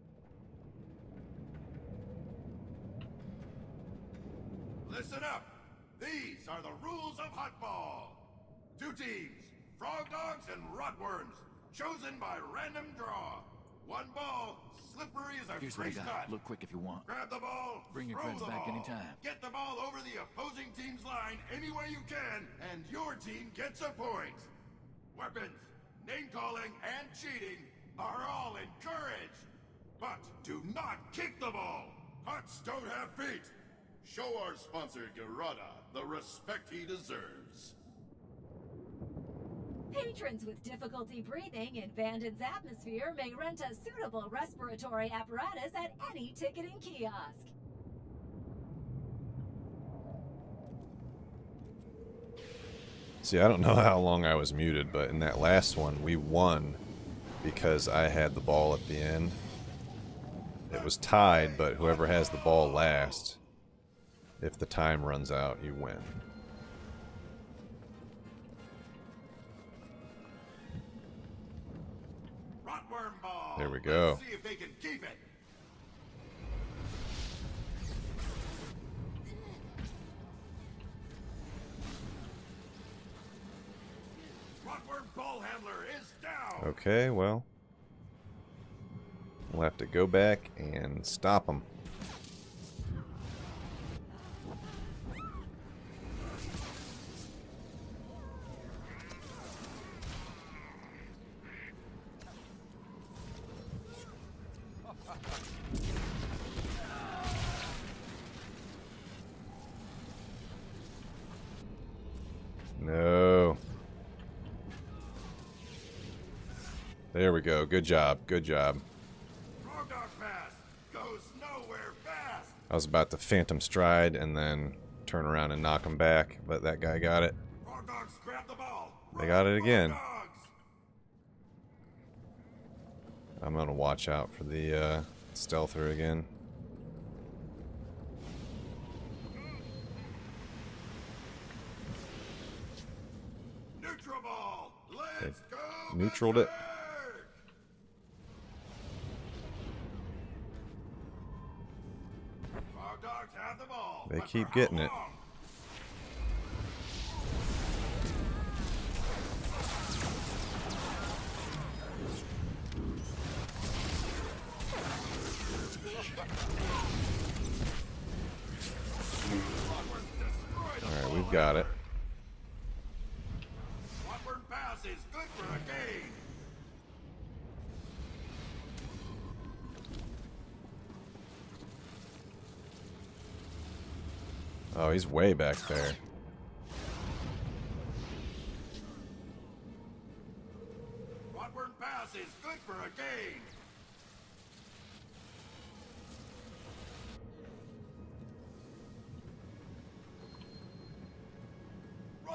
Listen up! These are the rules of Hotball. Two teams, Frog Dogs and Rotworms, chosen by random draw. One ball, slippery as a Here's what I grease got. nut. Look quick if you want. Grab the ball, Bring your throw friends the back ball. anytime. Get the ball over the opposing team's line any way you can, and your team gets a point. Weapons, name-calling, and cheating are all encouraged. But do not kick the ball. Huts don't have feet. Show our sponsor, Gerada, the respect he deserves. Patrons with difficulty breathing in Vanden's atmosphere may rent a suitable respiratory apparatus at any ticketing kiosk. See, I don't know how long I was muted, but in that last one, we won because I had the ball at the end. It was tied, but whoever has the ball last, if the time runs out, you win. Rotworm ball. There we go. Let's see if they can keep it. Rotworm ball handler is down. Okay, well, we'll have to go back and stop them. No. There we go. Good job. Good job. Frog Dog pass goes nowhere fast. I was about to Phantom Stride and then turn around and knock him back, but that guy got it. Frog Dogs grab the ball. They got it Frog again. Dogs. I'm gonna watch out for the uh, stealther again. Neutral ball. Let's go. Neutraled it. Berserk! Frog Dogs have the ball. They but keep for getting how it. long? Alright, we've got it. Rotworm pass is good for a gain. Oh, he's way back there. Rotworm pass is good for a gain.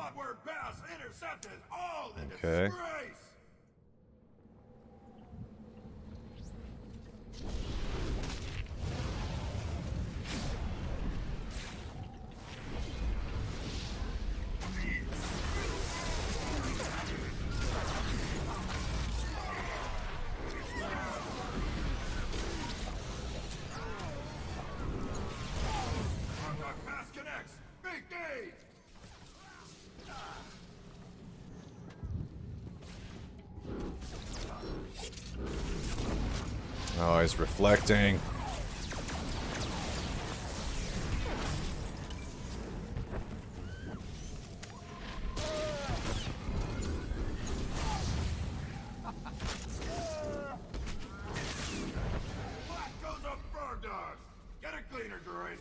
Rotworm pass intercepted. All in Okay. disgrace. Frogdog pass connects. Big game. Oh, he's reflecting. Back goes a Frogdog. Get a cleaner, droid.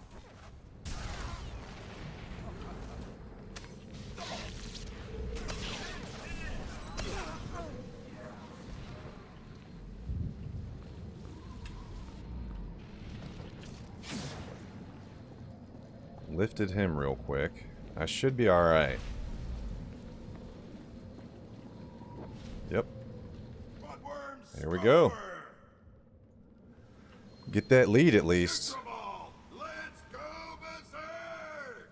Lifted him real quick. I should be alright. Yep. Rotworms. There we go. score. Get that lead at least. Neutral ball. Let's go berserk.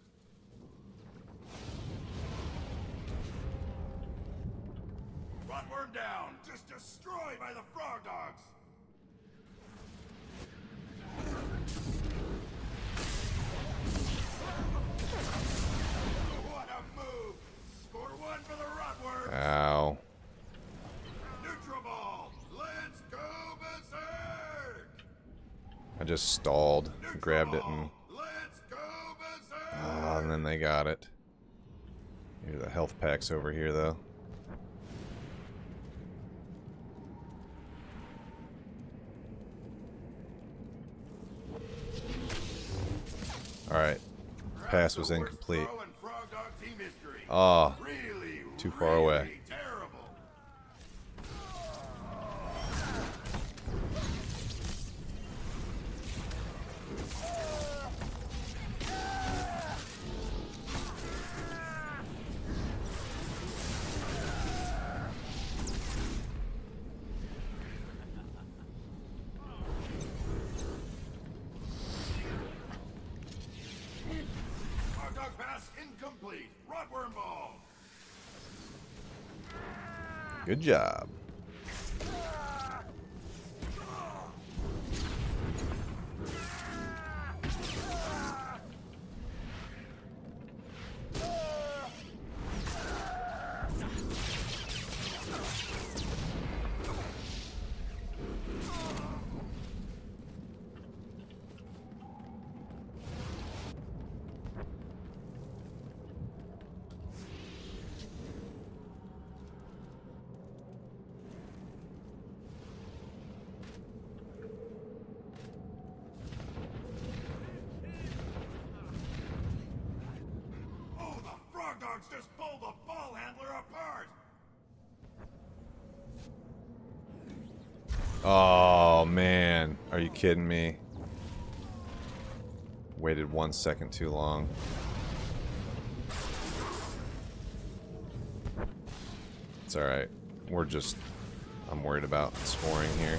Rotworm down. Just destroyed by the frog dogs. What a move. Score one for the Rotworms. Ow. Neutral ball. Let's go berserk. I just stalled. Neutral Grabbed it ball. and... Let's go berserk. Ah, and then they got it. Here, the health pack's over here, though. Alright. Pass was Perhaps the worst incomplete. throw in Frog Dog team history. Ah, Really, too far away. really Terrible. Frog Dog pass incomplete. Rotworm ball. good job. Oh, the Frog Dogs just pulled the ball handler apart. Oh, man. Are you kidding me? Waited one second too long. It's alright. We're just... I'm worried about scoring here.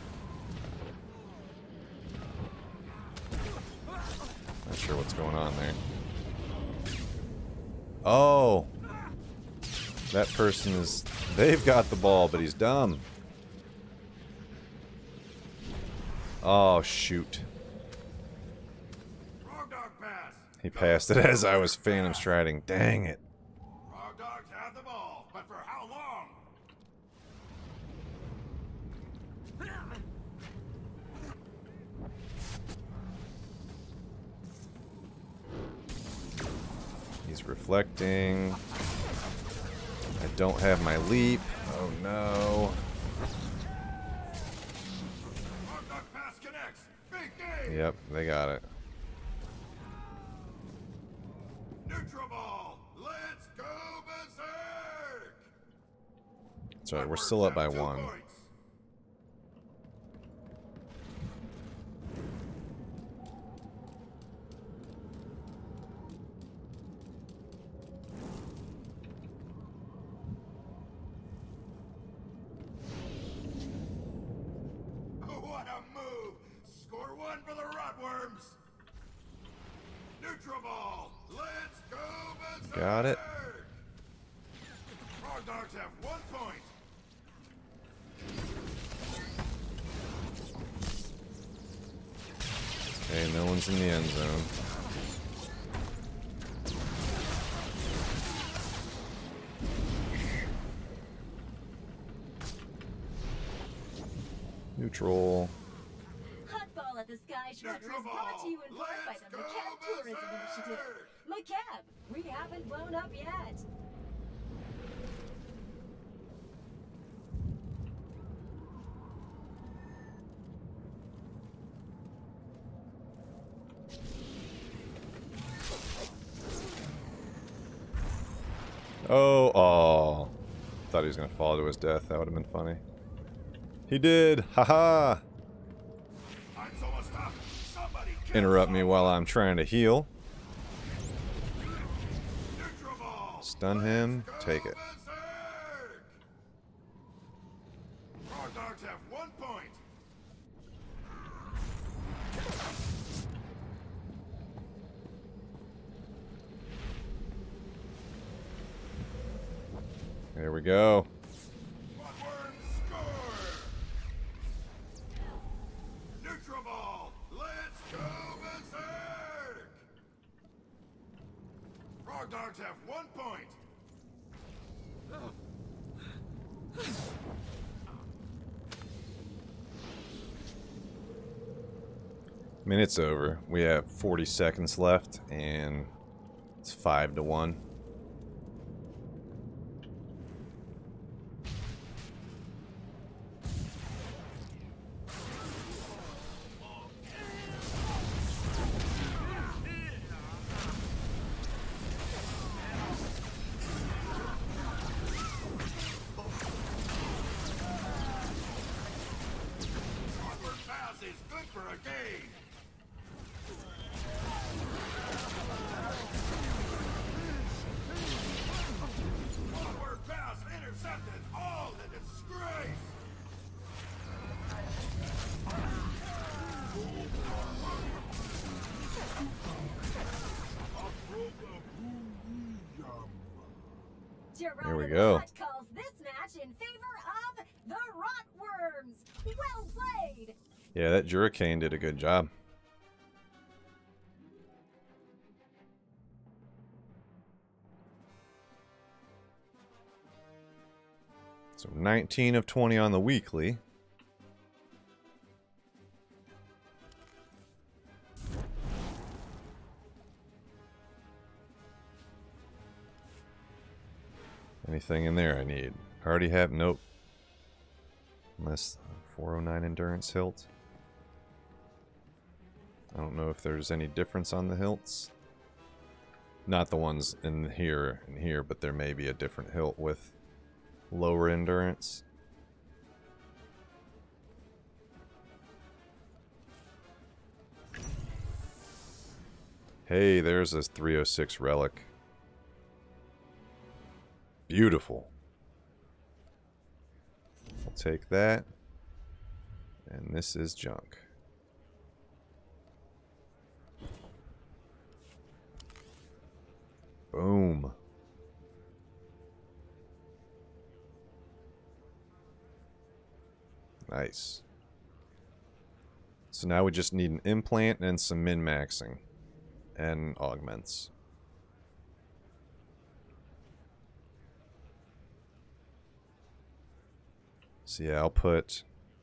Not sure what's going on there. Oh! That person is... They've got the ball, but he's dumb. Oh, shoot. Frog Dog pass. He passed it as I was phantom striding. Dang it. Frog Dogs have the ball, but for how long? He's reflecting. I don't have my leap. Oh no. Frog Dog pass connects. Big game. Yep, they got it. Neutral ball. Let's go berserk. It's alright, we're still up by Have two one. points. Neutral ball. Let's go berserk. Got it. Frog dogs have one point. Hey, no one's in the end zone. Neutral. Hotball at the Sky Shredder Neutral is brought to you in ball. part by Let's the go McCab Tourism Initiative. berserk. McCab, we haven't blown up yet. Oh, oh. Thought he was going to fall to his death. That would have been funny. He did. Haha. Time's almost up. Somebody kill Interrupt me someone. while I'm trying to heal. Neutral ball. Stun him. Let's Take go it. berserk. Frog dogs have one point. There we go. Bloodworm score. Neutral ball. Let's go berserk. Frog dogs have one point. I mean, it's over. We have forty seconds left, and it's five to one. Awkward pass is good for a game. Awkward pass intercepted. All in disgrace. There we Geronimo go. Hutt calls this match in favor of the Rotworms. Well played. Yeah, that Hurricane did a good job. So nineteen of twenty on the weekly. Anything in there I need? I already have, nope. Unless four oh nine endurance hilt. I don't know if there's any difference on the hilts. Not the ones in here and here, but there may be a different hilt with lower endurance. Hey, there's a three oh six relic. Beautiful. I'll take that. And this is junk. Boom. Nice. So now we just need an implant and some min-maxing. And augments. So yeah, I'll put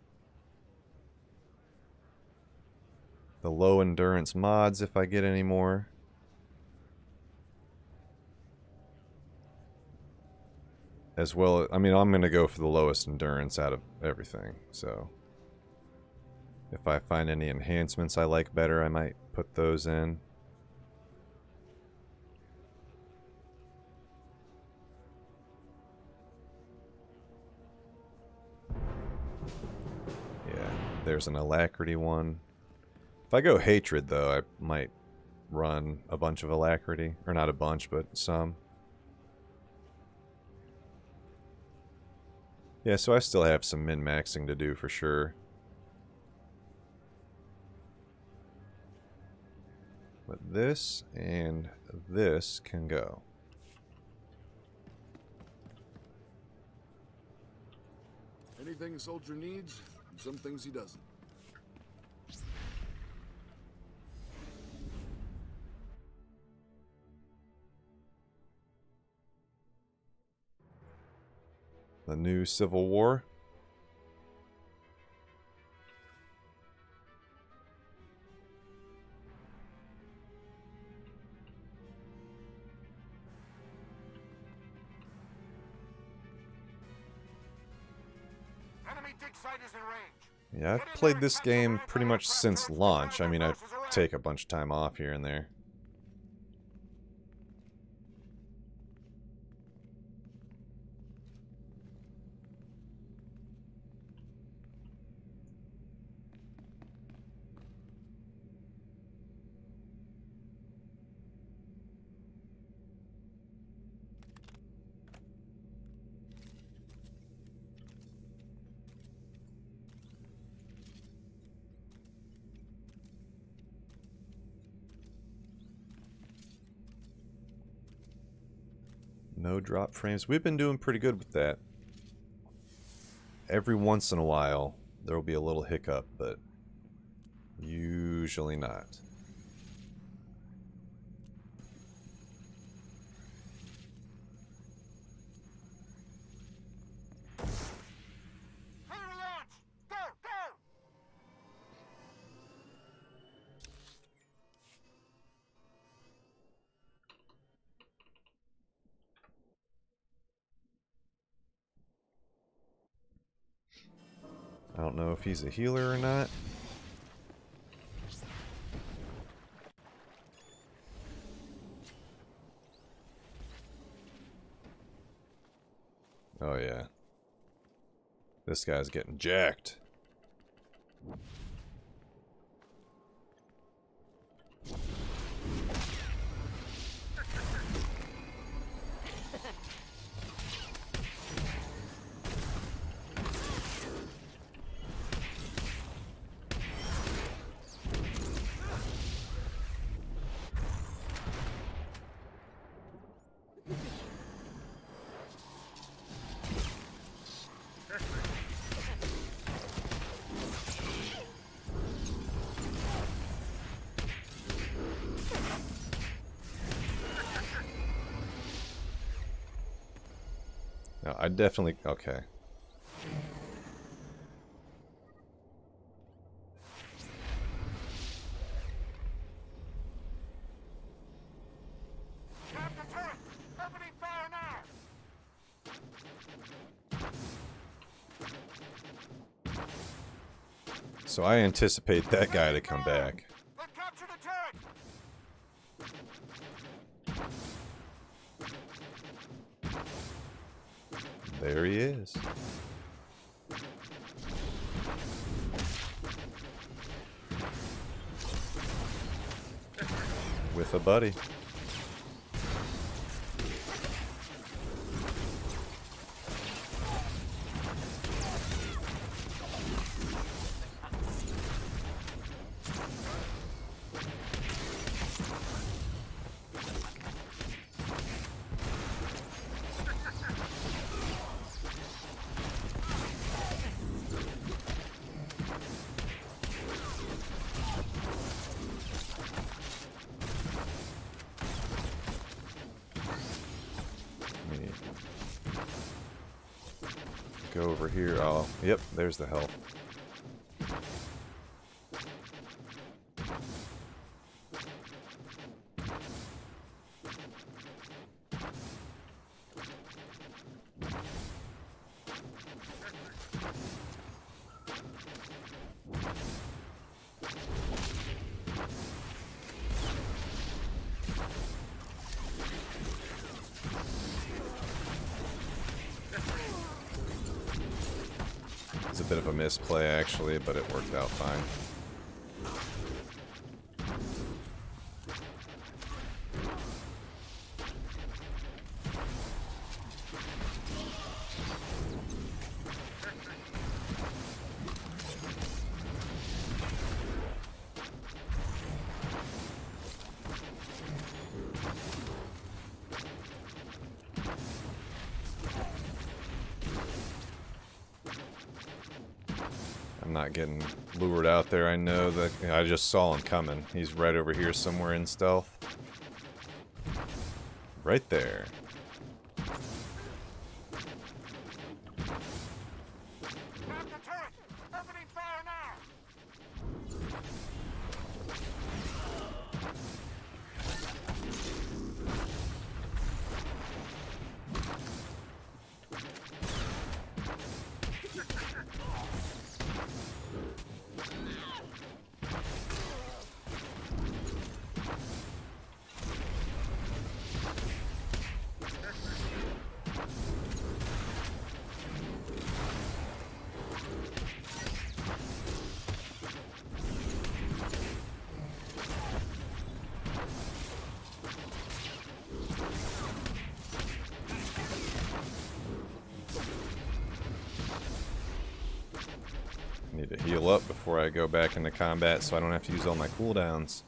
the low endurance mods if I get any more. As well, I mean, I'm going to go for the lowest endurance out of everything, so if I find any enhancements I like better, I might put those in. Yeah, there's an alacrity one. If I go hatred, though, I might run a bunch of alacrity. Or not a bunch, but some. Yeah, so I still have some min-maxing to do for sure. But this and this can go. Anything a soldier needs, and some things he doesn't. The new Civil War. Enemy dig site is in range. Yeah, I've played this game pretty much since launch. I mean, I take a bunch of time off here and there. No drop frames. We've been doing pretty good with that. Every once in a while, there will be a little hiccup, but usually not. Clear launch! Go, go! I don't know if he's a healer or not. Oh yeah. This guy's getting jacked. No, I definitely... Okay. Grab the turret! Opening fire now! So I anticipate that guy to come back. Let's capture the turret! There he is. With a buddy. Go over here. Oh, yep, there's the health. It's a bit of a misplay actually, but it worked out fine. not getting lured out there. I know that I just saw him coming. He's right over here somewhere in stealth. Right there. Need to heal up before I go back into combat so I don't have to use all my cooldowns.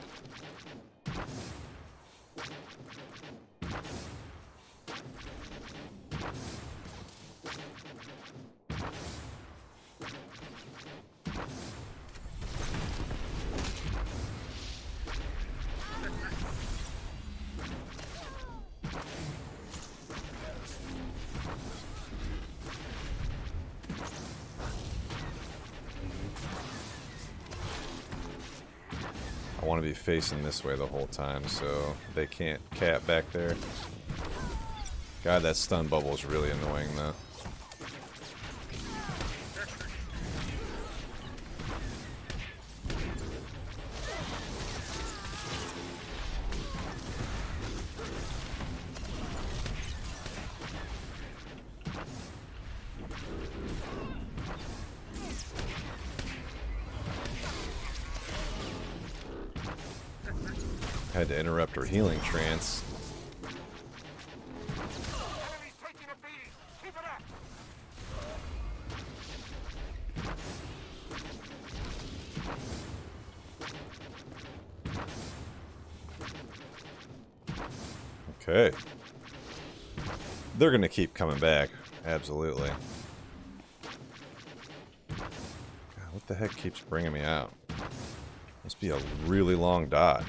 I want to be facing this way the whole time so they can't cap back there. God, that stun bubble is really annoying though. Had to interrupt her healing trance. Enemy's taking a beating. Keep it up. Okay. They're gonna keep coming back. Absolutely. God, what the heck keeps bringing me out? Must be a really long dot.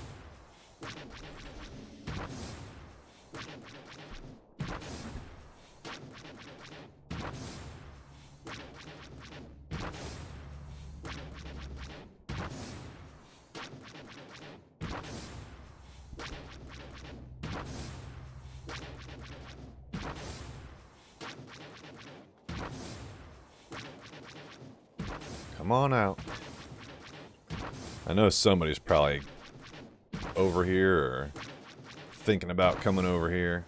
Come on out. I know somebody's probably over here or thinking about coming over here.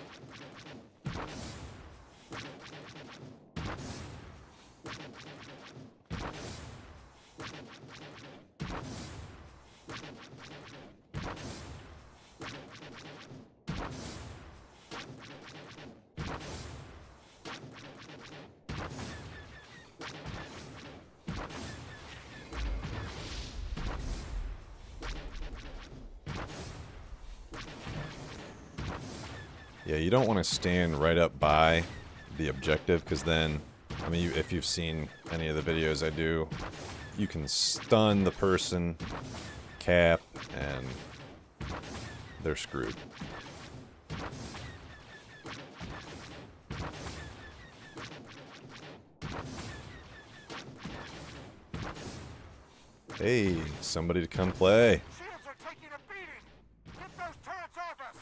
Yeah, you don't want to stand right up by the objective because then, I mean, you, if you've seen any of the videos I do, you can stun the person, cap, and they're screwed. Hey, somebody to come play. Shields are taking a beating. Get those turrets off us.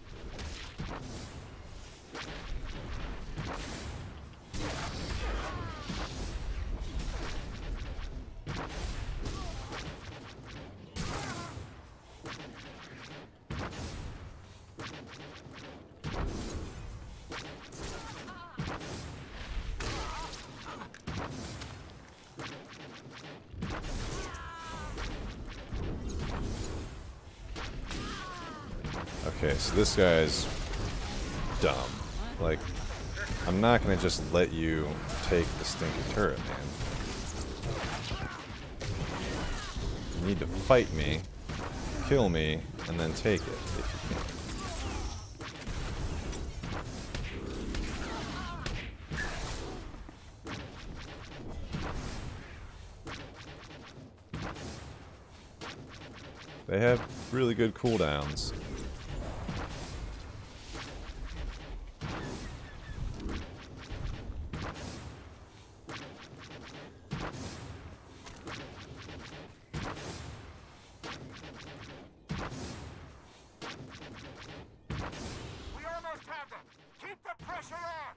Okay, so this guy's dumb. Like, I'm not gonna just let you take the stinking turret, man. You need to fight me, kill me, and then take it, if you can. They have really good cooldowns. We almost have them. Keep the pressure on.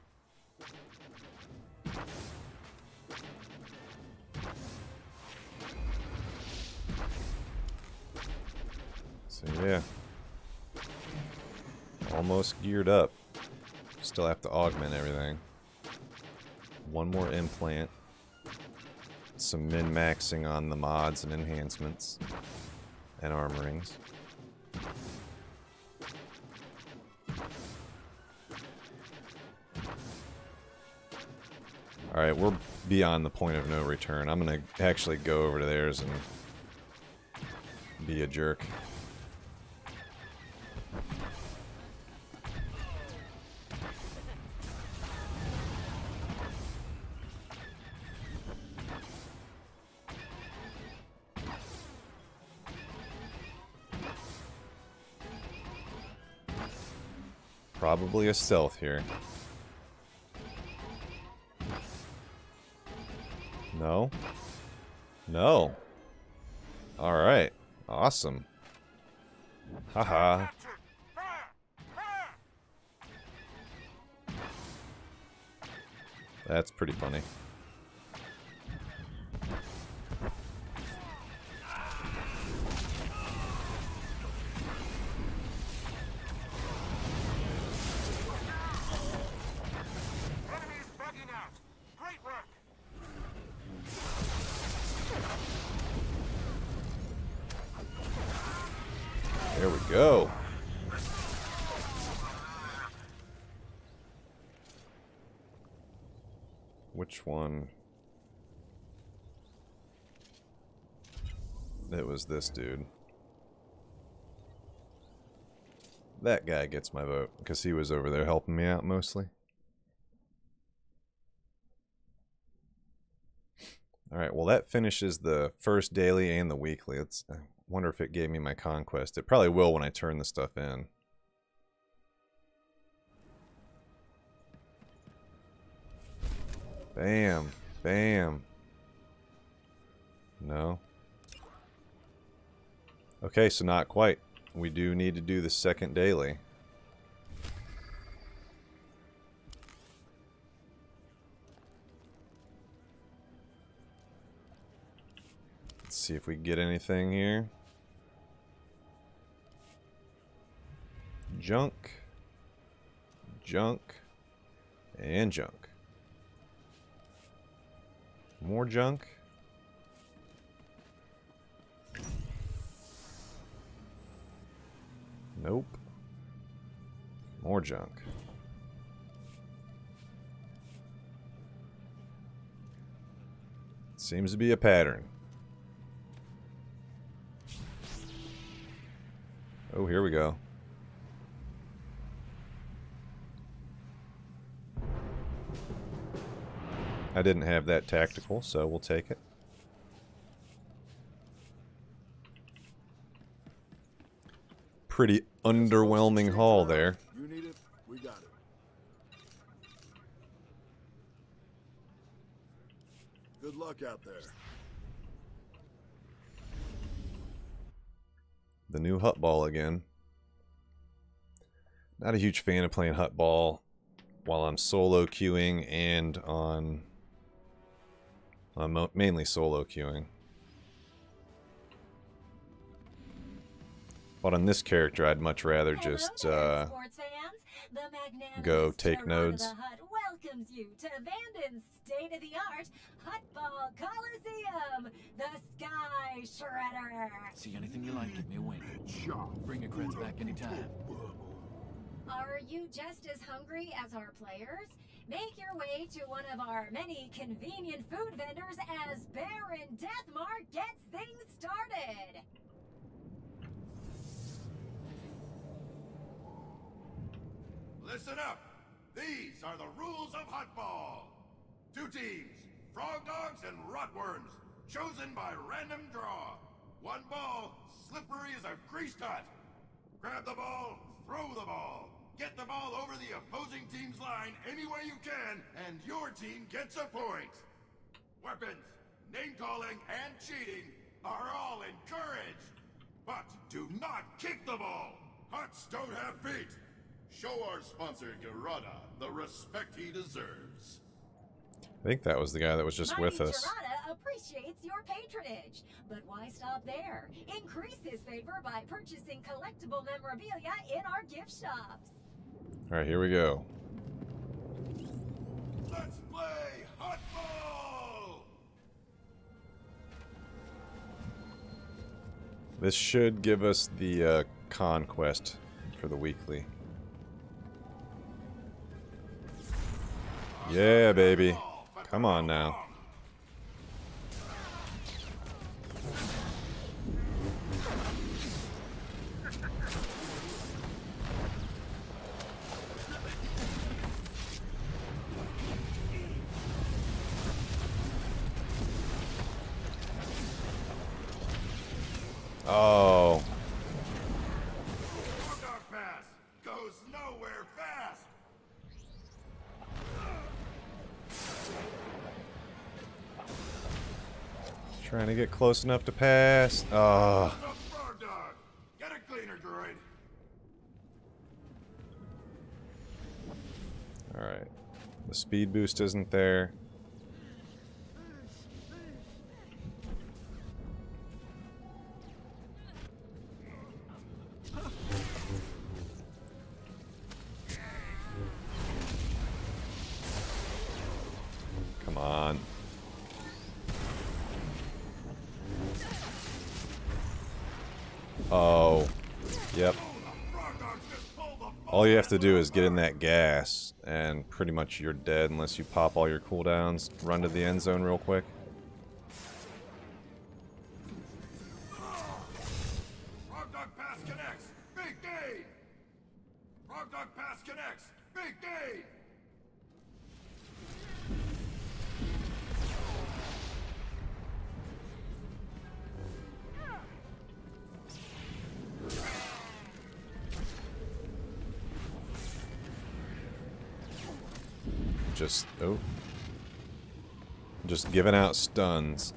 So yeah, almost geared up. Still have to augment everything. One more implant. Some min-maxing on the mods and enhancements. And armorings. Alright, we're beyond the point of no return. I'm gonna actually go over to theirs and be a jerk. Probably a stealth here. No? No. Alright. Awesome. Haha. That's pretty funny. Enemies bugging out. Great work. There we go. Which one? It was this dude. That guy gets my vote, because he was over there helping me out mostly. Alright, well that finishes the first daily and the weekly. Let's, I wonder if it gave me my conquest. It probably will when I turn the stuff in. Bam. Bam. No. Okay, so not quite. We do need to do the second daily. Let's see if we get anything here. Junk. Junk. And junk. More junk. Nope. More junk. Seems to be a pattern. Oh, here we go. I didn't have that tactical, so we'll take it. Pretty underwhelming haul there. You need it, we got it. Good luck out there. The new hut ball again. Not a huge fan of playing hut ball while I'm solo queuing and on... I'm mainly solo queuing. But on this character, I'd much rather just uh, go take nodes. Welcomes you to Abandon's state-of-the-art Hutball Coliseum, the Sky Shredder. See anything you like, give me a wink. Bring your creds back anytime. Are you just as hungry as our players? Make your way to one of our many convenient food vendors as Baron Deathmark gets things started. Listen up! These are the rules of Hutball. Two teams, Frog Dogs and Rotworms, chosen by random draw. One ball, slippery as a greased hut. Grab the ball, throw the ball. Get the ball over the opposing team's line any way you can, and your team gets a point. Weapons, name-calling, and cheating are all encouraged. But do not kick the ball. Huts don't have feet. Show our sponsor, Gerada, the respect he deserves. I think that was the guy that was just Mighty with us. Gerada appreciates your patronage. But why stop there? Increase his favor by purchasing collectible memorabilia in our gift shops. Alright, here we go. Let's play hot ball! This should give us the uh, conquest for the weekly. Yeah, baby. Come on now. Oh. Dog pass goes nowhere fast. Trying to get close enough to pass. Oh. What's up, frog dog? Get a cleaner, droid. Alright. The speed boost isn't there. Come on. Oh. Yep. All you have to do is get in that gas, and pretty much you're dead unless you pop all your cooldowns. Run to the end zone real quick. Frog dog pass connects. Big gain. Frog dog pass connects. Big gain. Just, oh. Just giving out stuns.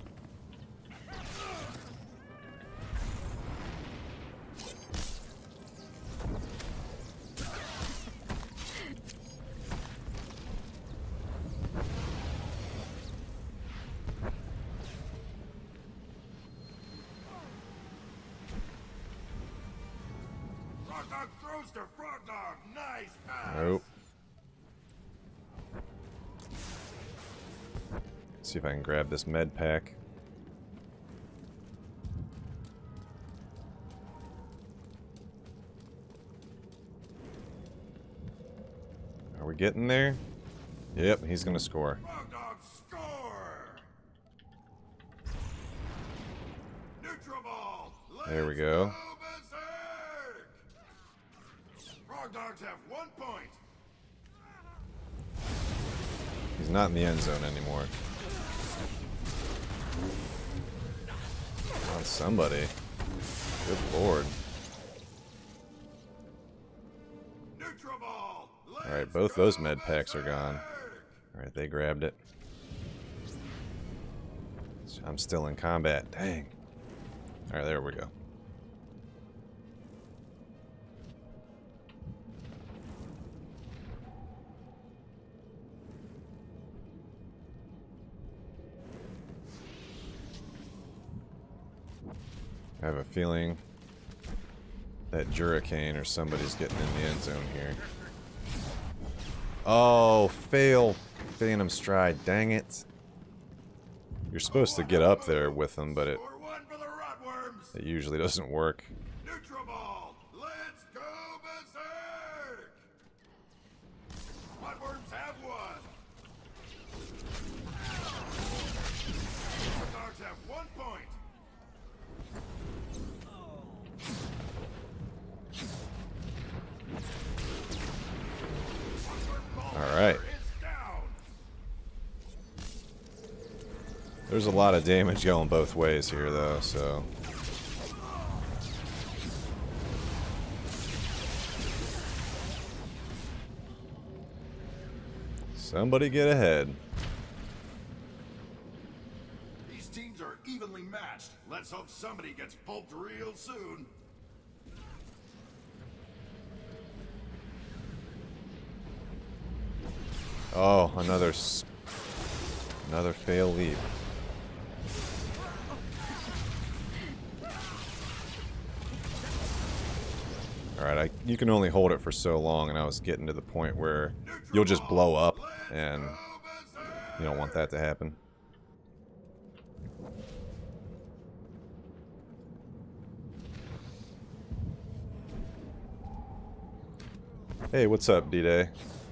Frog dog throws to frog dog. Nice pass. Nope. See if I can grab this med pack. Are we getting there? Yep, he's gonna score. Frog dog score. Neutral ball. There we Let's go. berserk. Frog dogs have one point. He's not in the end zone anymore. On somebody. Good lord. Neutral ball. Alright, both those med packs are gone. Alright, they grabbed it. I'm still in combat. Dang. Alright, there we go. I have a feeling that Jurricane or somebody's getting in the end zone here. Oh, fail. Phantom Stride. Dang it. You're supposed to get up there with them, but it, Score one for the Rotworms. it usually doesn't work. Neutral ball. Let's go berserk. Rotworms have one. Frog dogs have one point. Alright. There's a lot of damage going both ways here, though, so Somebody get ahead. These teams are evenly matched. Let's hope somebody gets pulped real soon. Oh, another s another fail leap. Alright, I you can only hold it for so long, and I was getting to the point where you'll just blow up, and you don't want that to happen. Hey, what's up, D-Day?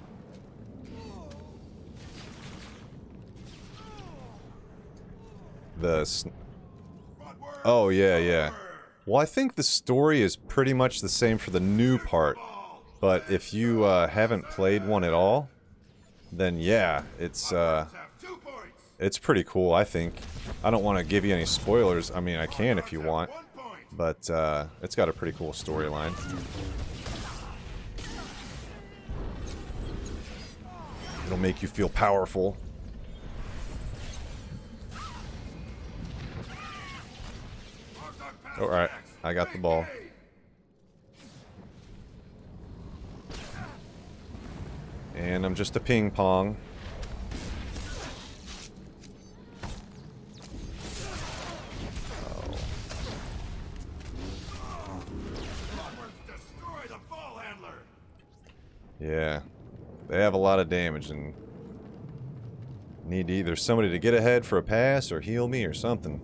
The s oh yeah, yeah. Well, I think the story is pretty much the same for the new part, but if you uh, haven't played one at all, then yeah, it's uh, it's pretty cool. I think. I don't want to give you any spoilers. I mean, I can if you want, but uh, it's got a pretty cool storyline. It'll make you feel powerful. Alright, I got the ball. And I'm just a ping pong. Oh. Yeah. They have a lot of damage and need either somebody to get ahead for a pass or heal me or something.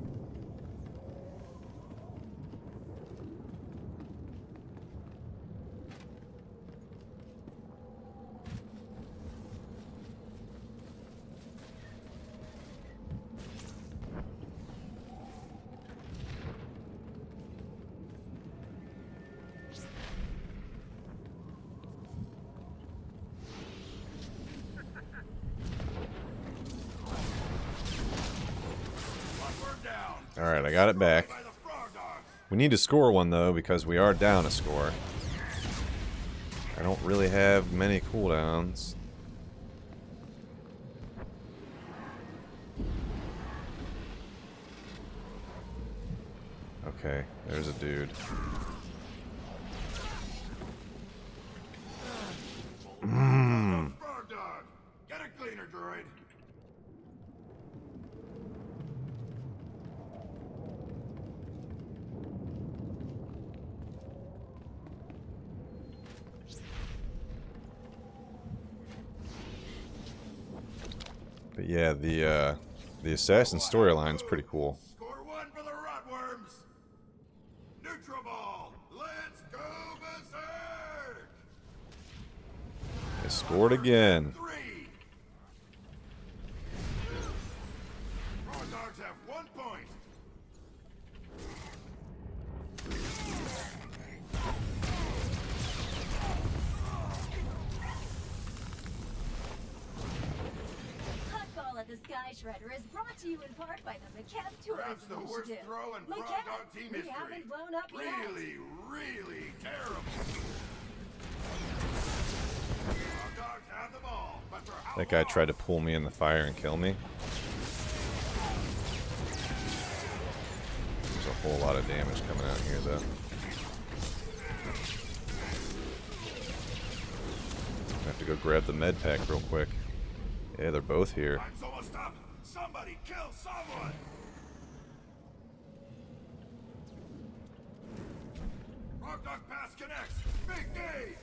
Alright, I got it back. We need to score one, though, because we are down a score. I don't really have many cooldowns. Okay, there's a dude. Mmm. Get a cleaner, droid. But yeah, the uh, the assassin storyline's pretty cool. Score one for the Rotworms. Neutral ball. Let's go berserk. They scored again. Three. Frog Dogs have one point. The Sky Shredder is brought to you in part by the McCann Perhaps Tourism the worst Initiative. throw in Frog McCann, Dog team we history. haven't blown up yet. Really, really terrible. Frog Dogs have the ball, but for how That guy long? tried to pull me in the fire and kill me. There's a whole lot of damage coming out here, though. I have to go grab the med pack real quick. Yeah, they're both here. Time's almost up. Somebody kill someone. Frog Dog pass connects. Big day.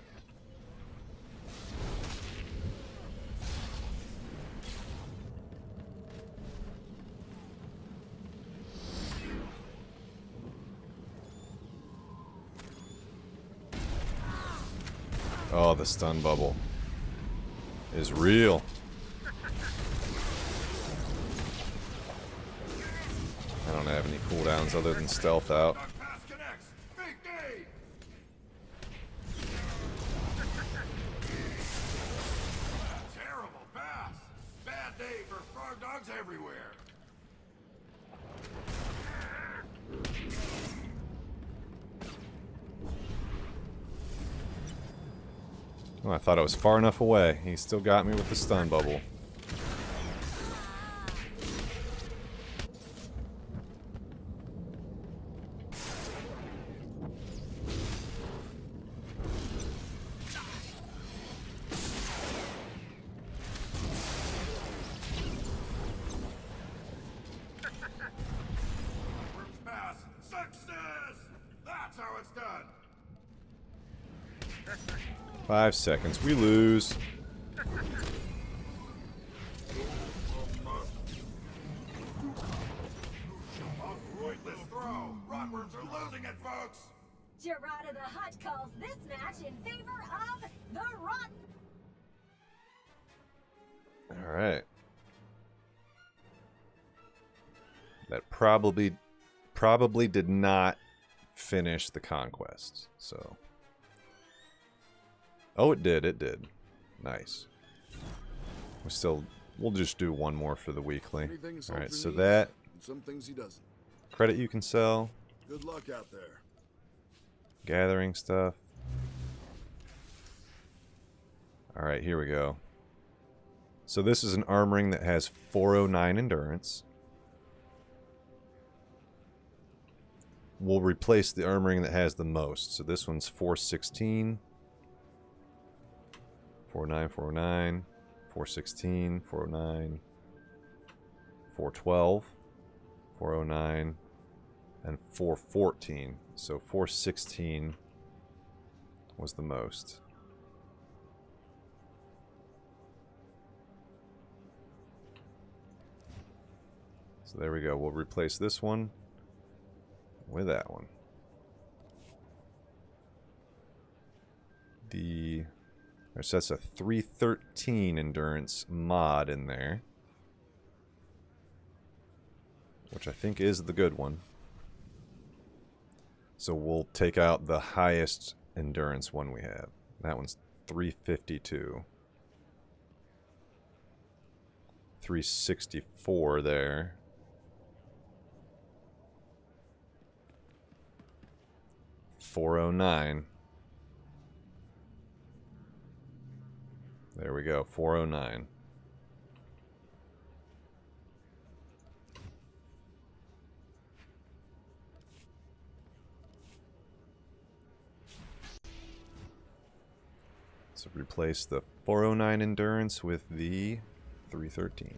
Oh, the stun bubble is real. I don't have any cooldowns other than stealth out. Frog pass connects. Big day. Terrible pass. Bad day for Frog Dogs everywhere. Oh, I thought I was far enough away. He still got me with the stun bubble. Five seconds. We lose. Pointless throw. Rotworms are losing it, folks. Gerada the Hutt calls this match in favor of the Rotten. All right. That probably, probably did not finish the conquest. So. Oh, it did. It did. Nice. We still. We'll just do one more for the weekly. All right. So that. Some things he doesn't. Credit you can sell. Good luck out there. Gathering stuff. All right. Here we go. So this is an armoring that has four oh nine endurance. We'll replace the armoring that has the most. So this one's four sixteen. four oh nine, four oh nine, four sixteen, four oh nine, four twelve, four oh nine, and four fourteen. So four sixteen was the most. So there we go. We'll replace this one with that one. The So that's a three thirteen endurance mod in there, which I think is the good one. So we'll take out the highest endurance one we have. That one's three fifty-two. three sixty-four there. four oh nine. There we go, four oh nine. So replace the four oh nine endurance with the three thirteen.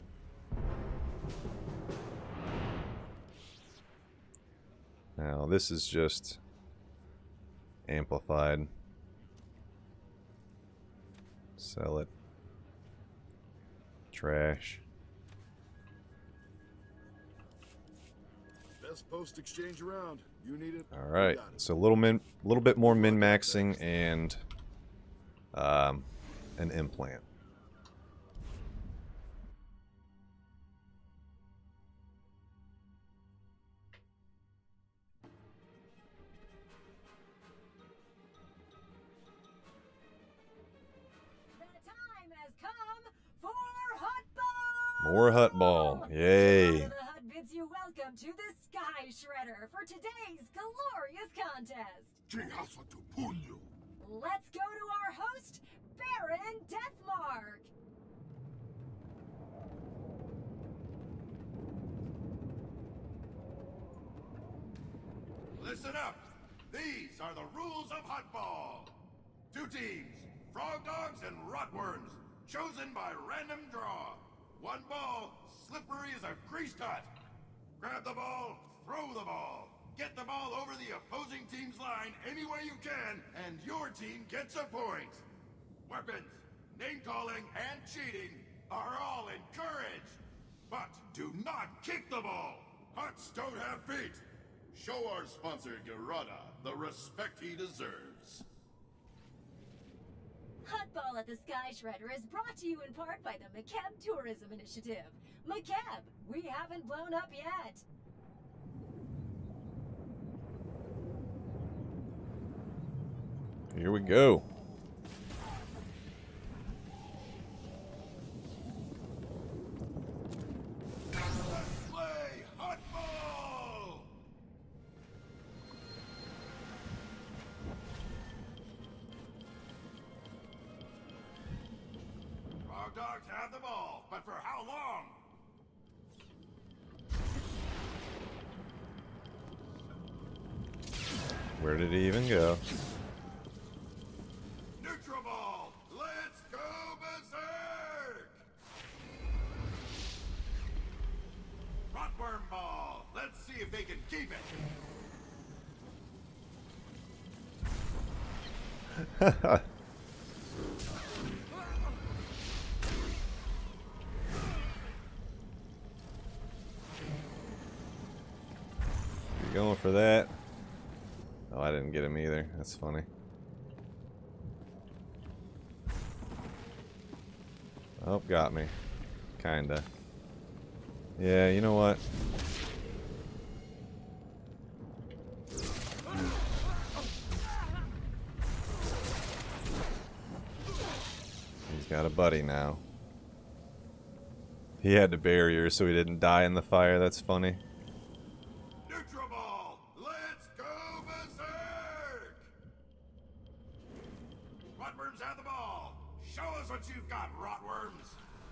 Now this is just amplified. Sell it. Trash. Best post exchange around. You need it. All right. So a little min, a little bit more min maxing and um, an implant. More Hut Ball. Yay. The Hut bids you welcome to the Sky Shredder for today's glorious contest. Let's go to our host, Baron Deathmark. Listen up. These are the rules of Hut Ball. Two teams, Frog Dogs and Rotworms, chosen by random draw. One ball, slippery as a greased hut. Grab the ball, throw the ball. Get the ball over the opposing team's line any way you can, and your team gets a point. Weapons, name-calling, and cheating are all encouraged. But do not kick the ball. Huts don't have feet. Show our sponsor, Gerada, the respect he deserves. Hutball at the Sky Shredder is brought to you in part by the McKeb Tourism Initiative. McKeb, we haven't blown up yet. Here we go. Let's play Hutball! Frog Dogs have the ball, but for how long? Where did he even go? Neutral ball, let's go berserk! Rotworm ball, let's see if they can keep it. You going for that? Oh, I didn't get him either. That's funny. Oh, got me. Kinda. Yeah, you know what? He's got a buddy now. He had the barrier so he didn't die in the fire. That's funny. Neutral ball, let's go berserk! Rotworms have the ball. Show us what you've got, Rotworms.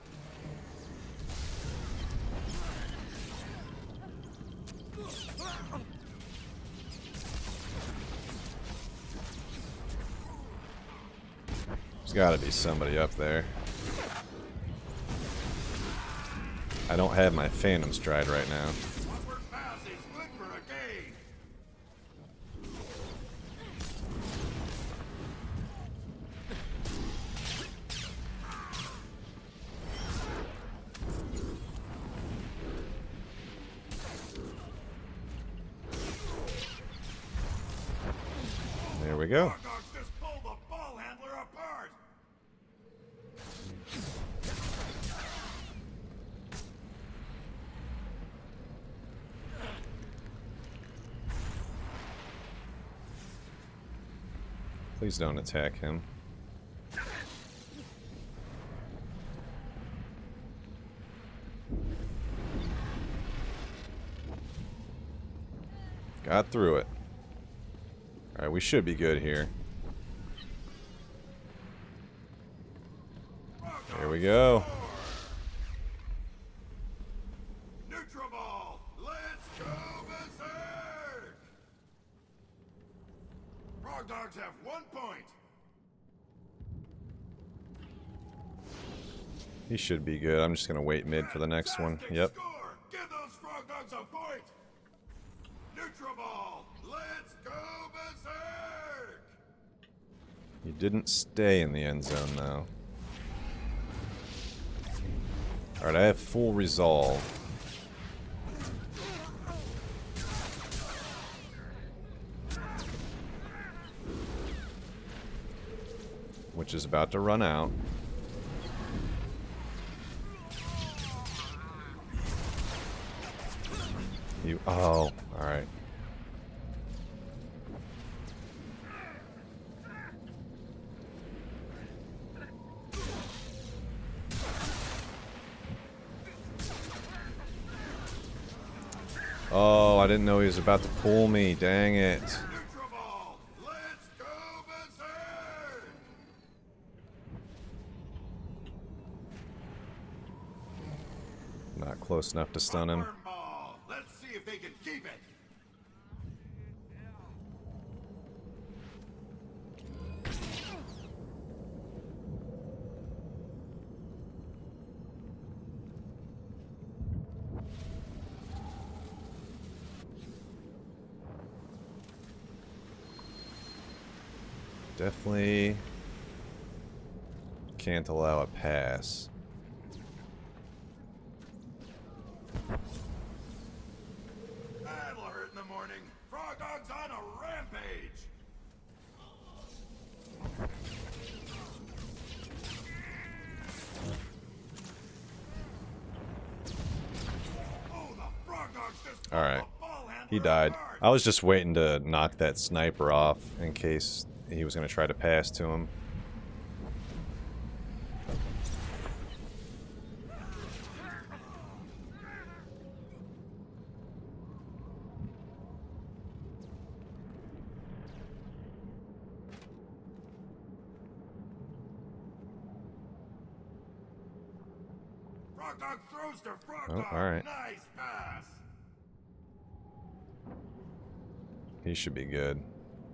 There's gotta be somebody up there. I don't have my Phantom Stride right now. Rotworm pass is good for a game. There we go. Frog Dogs just pulled the ball handler apart. Please don't attack him. Got through it. Alright, we should be good here. There we go. Neutral ball, let's go berserk! Frog Dogs have one point. He should be good. I'm just gonna wait mid for the next one. Fantastic Yep. Score. Give those Frog Dogs a point. Neutral ball, let's go berserk! He didn't stay in the end zone though. Alright, I have full resolve. Which is about to run out. You oh, alright. Oh, I didn't know he was about to pull me. Dang it. Neutral ball, let's go berserk! Not close enough to stun him. Rotworm ball, let's see if they can keep it. Definitely can't allow a pass. That'll hurt in the morning. Frog Dog's on a rampage. Oh, the Frog Dogs just pulled Alright. the ball handler He died. apart. I was just waiting to knock that sniper off in case he was going to try to pass to him. Frog Dog throws to Frog Oh, Dog. all right. Nice pass. He should be good.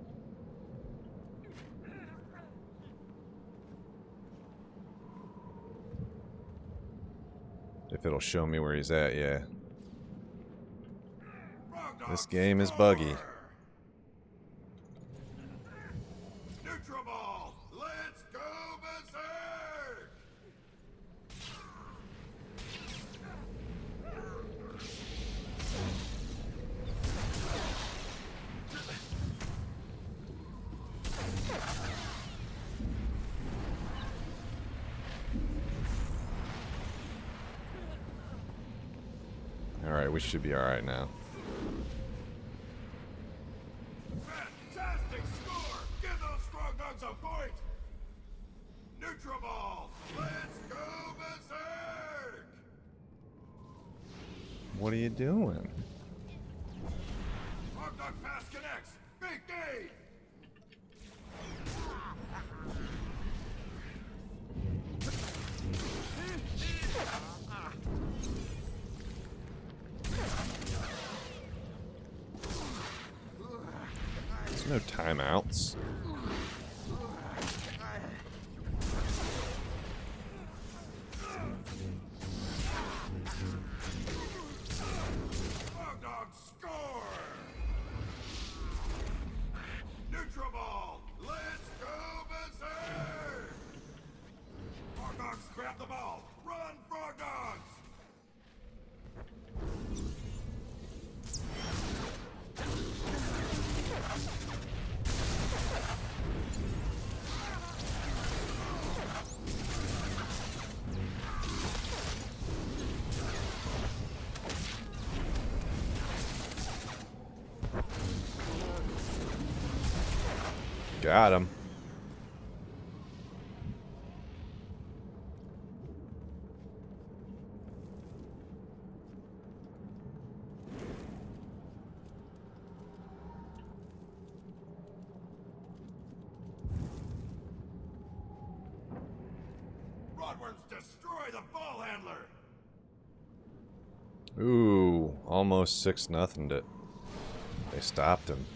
If it'll show me where he's at, yeah. Frog Dog This game is score. buggy. Neutral ball. Let's go berserk. Alright, we should be alright now. Fantastic score. Give those Frog Dogs a point. Neutral ball. Let's go berserk. What are you doing? Frog Dog pass connects. Big game. There's no timeouts. Frog Dog score. Neutral ball. Let's go berserk. Frog Dogs grab the ball. Run, Frog Dogs. Got him. Rodworms destroy the ball handler. Ooh, almost six nothing. It. They stopped him.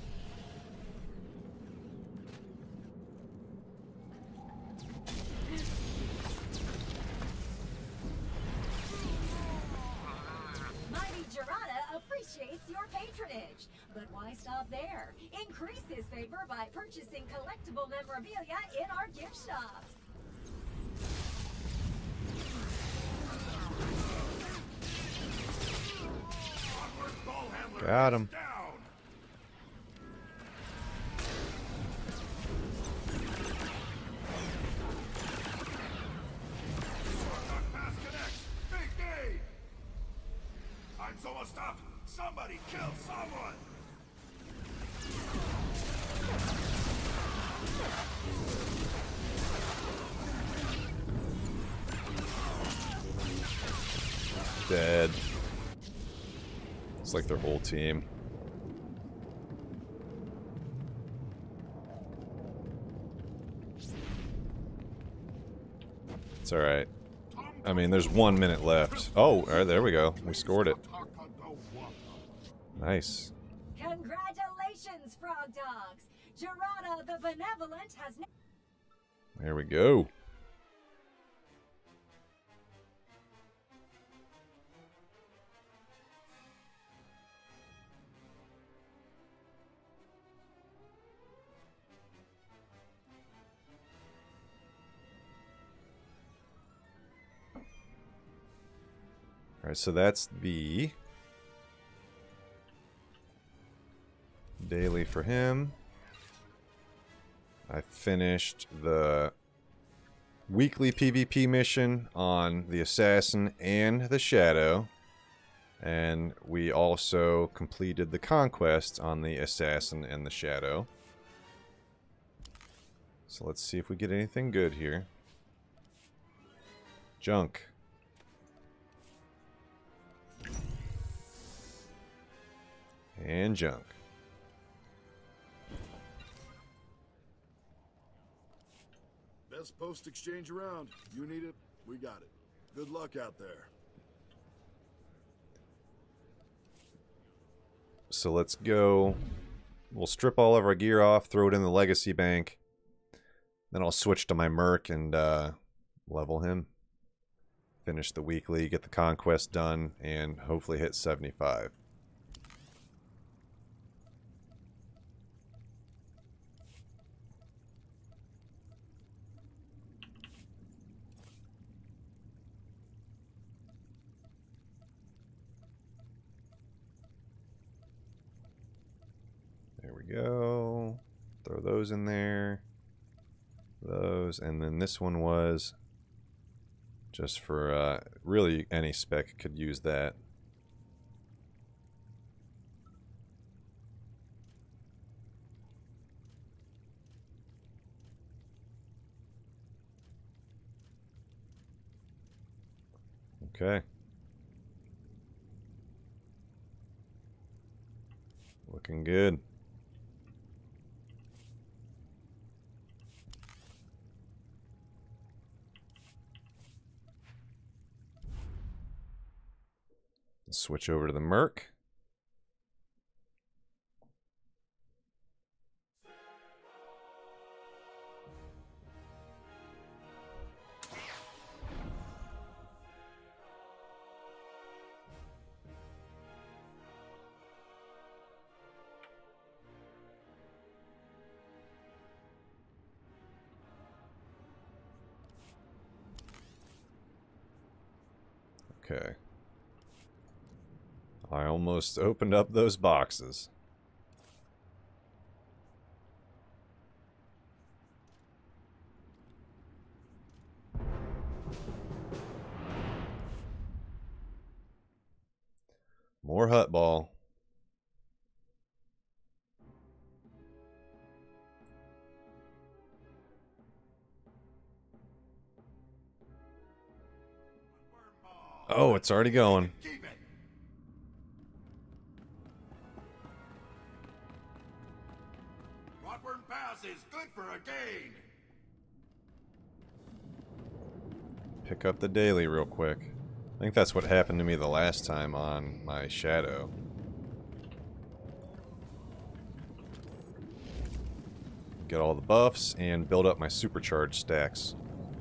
Mighty Gerada appreciates your patronage. But why stop there? Increase his favor by purchasing collectible memorabilia in our gift shops. Rodworms ball handler Got is him. down. Frog Dog pass connects. Big game. Time's almost up. Somebody kill someone. Dead. It's like their whole team. It's alright. I mean, there's one minute left. Oh, alright, there we go. We scored it. Nice. Congratulations, Frog Dogs! Gerada the Benevolent has now... There we go. Alright, so that's the daily for him. I finished the weekly PvP mission on the Assassin and the Shadow. And we also completed the conquest on the Assassin and the Shadow. So let's see if we get anything good here. Junk. And junk. Best post exchange around. You need it, we got it. Good luck out there. So let's go. We'll strip all of our gear off, throw it in the legacy bank. Then I'll switch to my merc and uh, level him. Finish the weekly, get the conquest done, and hopefully hit seventy-five. There we go. Throw those in there. Those, and then this one was just for uh, really any spec could use that. Okay. Looking good. Switch over to the merc. Okay. I almost opened up those boxes. More hut ball. Oh, it's already going. Keep it. Rockburn Pass is good for a gain. Pick up the daily real quick. I think that's what happened to me the last time on my shadow. Get all the buffs and build up my supercharged stacks.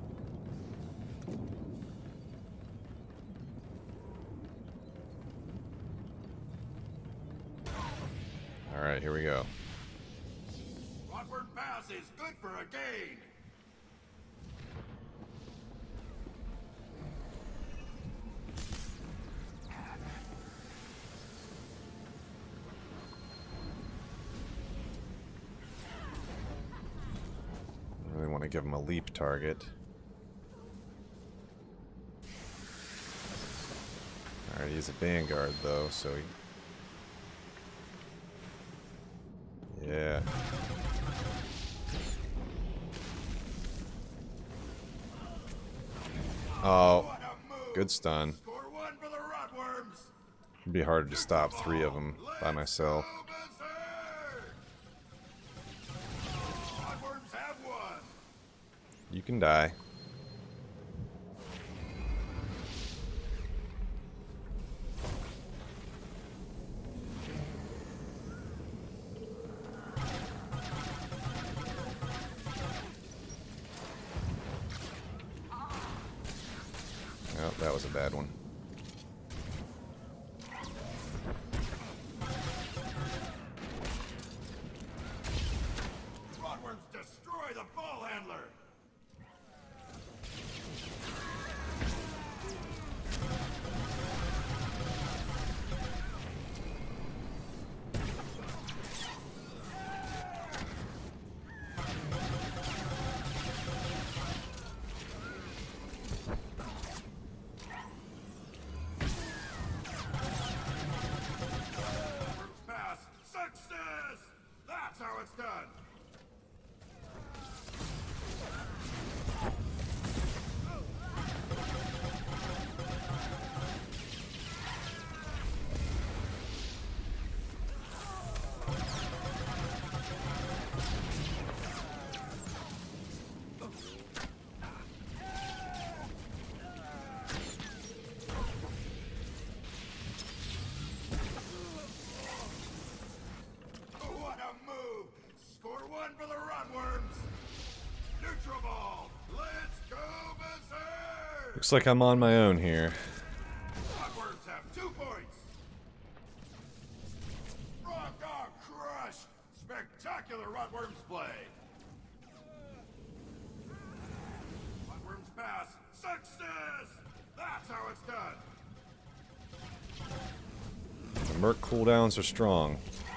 Alright, here we go. Rockburn Pass is good for a gain. I really want to give him a leap target. Alright, he's a vanguard though, so he... Yeah. Oh, good stun. Score one for the Rotworms. It'd be hard to stop three of them by myself. Rotworms have won. You can die. Oh, that was a bad one. Rotworms destroy the ball handler. Rotworms pass. Success. That's how it's done. Looks like I'm on my own here. Rotworms have two points. Frog Dog crushed. Spectacular Rotworms play. Rotworms pass. Success. That's how it's done. The Merc cooldowns are strong.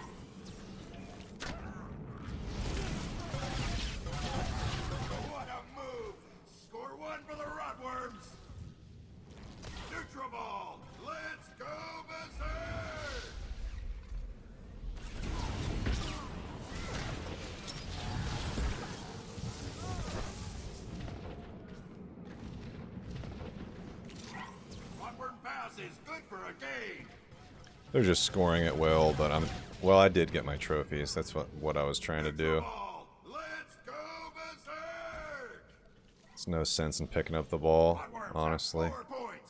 What a move! Score one for the Rotworms. Neutral ball. Let's go berserk. Rotworm pass is good for a gain. They're just scoring at will, but I'm... Well, I did get my trophies. That's what, what I was trying to do. Let's go berserk. There's no sense in picking up the ball, Rotworms have honestly. four points.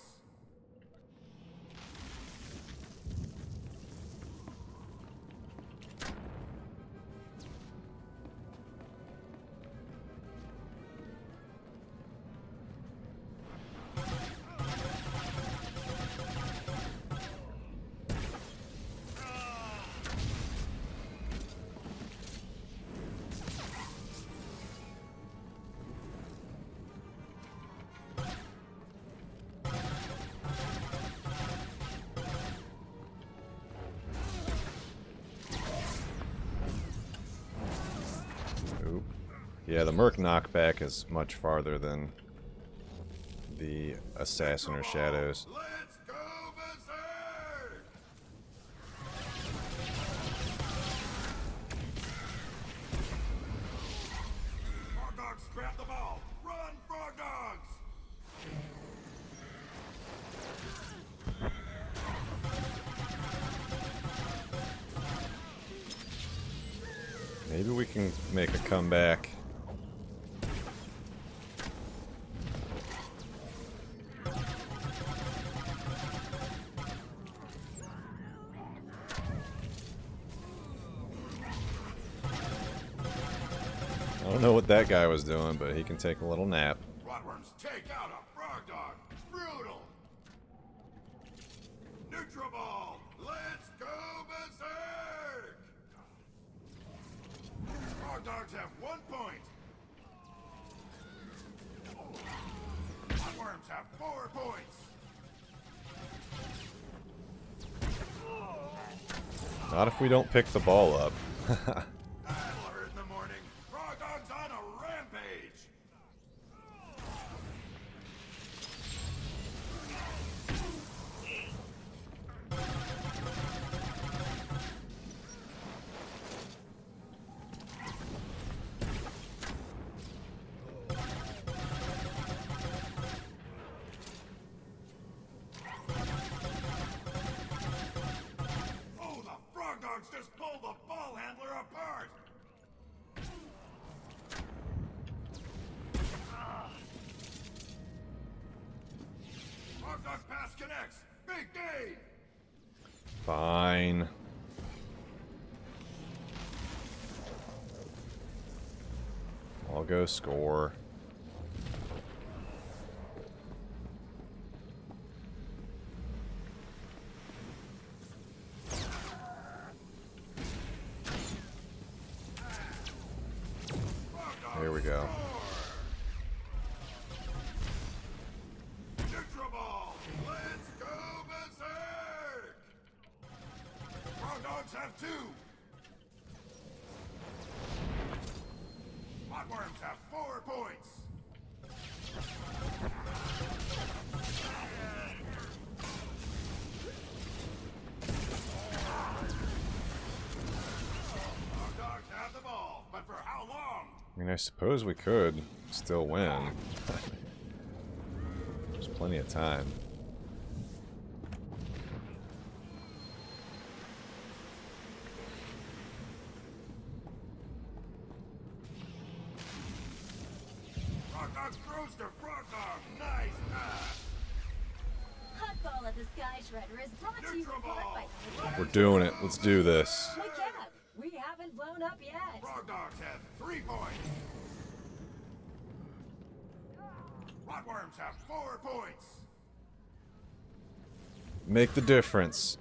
Oop. Yeah, the Merc knockback is much farther than the Assassin or Shadows. Let's go berserk. Frog Dogs grab the ball. Run, Frog Dogs. Maybe we can make a comeback. I don't know what that guy was doing, but he can take a little nap. Rotworms take out a Frog Dog. Brutal. Neutral ball. Let's go berserk. Frog Dogs have one point. Rotworms have four points. Not if we don't pick the ball up. That'll hurt in the morning. Frog Dog's on a rampage. Oh, the Frog Dogs just pulled the ball handler apart. Frog Dog pass connects. Big gain. Fine. I'll go score. Here we go. Neutral ball. Let's go berserk. Frog Dogs have two. Rotworms have four points. Frog Dogs have the ball, but for how long? I mean, I suppose we could still win. There's plenty of time. Frog Dog throws to Frog Dog. Nice pass. Hot Ball of the Sky Shredder is brought to you in part by We're doing it. Let's do this. We can't. We haven't blown up yet. Frog Dogs have three points. Rotworms have four points. Make the difference.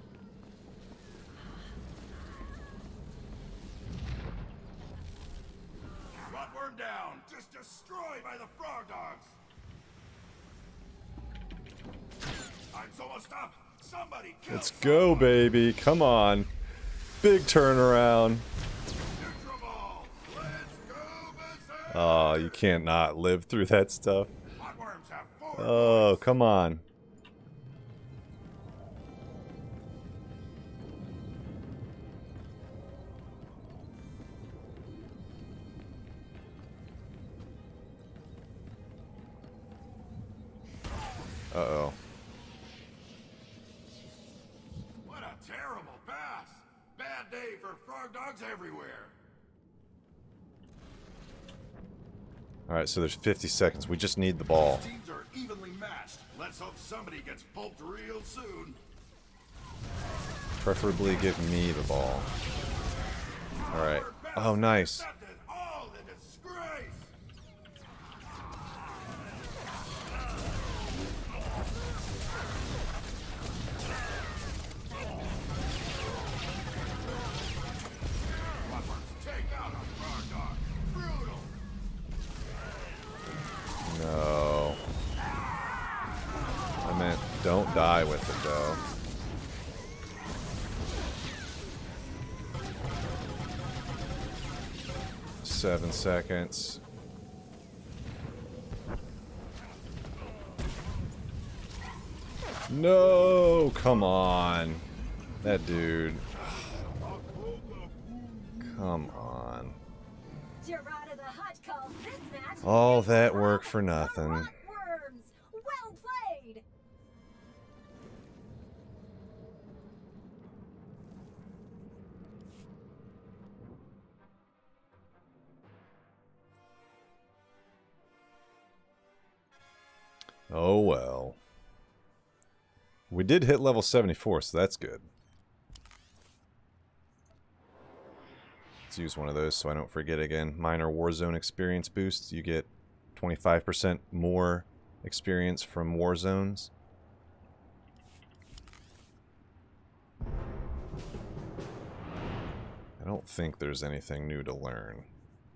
Rotworm down, just destroyed by the frog dogs. Time's almost up. Somebody kill Let's go, baby. Come on. Big turnaround. Neutral ball. Let's go, berserk. Oh, you can't not live through that stuff. Rotworms have four Oh, points. come on. Uh-oh. What a terrible pass. Bad day for frog dogs everywhere. Alright, so there's fifty seconds. We just need the ball. Teams are evenly matched. Let's hope somebody gets pulped real soon. Preferably give me the ball. Alright. Oh, nice. Accepted all the disgrace. Rotworms take out a frog dog. Brutal. No. I meant don't die with it, though. Seven seconds. No! Come on. That dude. Come on. Gerada the Hut calls this match All the that Battle work for of the nothing. Rotworms. Well played. Oh well. We did hit level seventy-four, so that's good. Let's use one of those so I don't forget again. Minor Warzone experience boosts. You get twenty-five percent more experience from war zones. I don't think there's anything new to learn.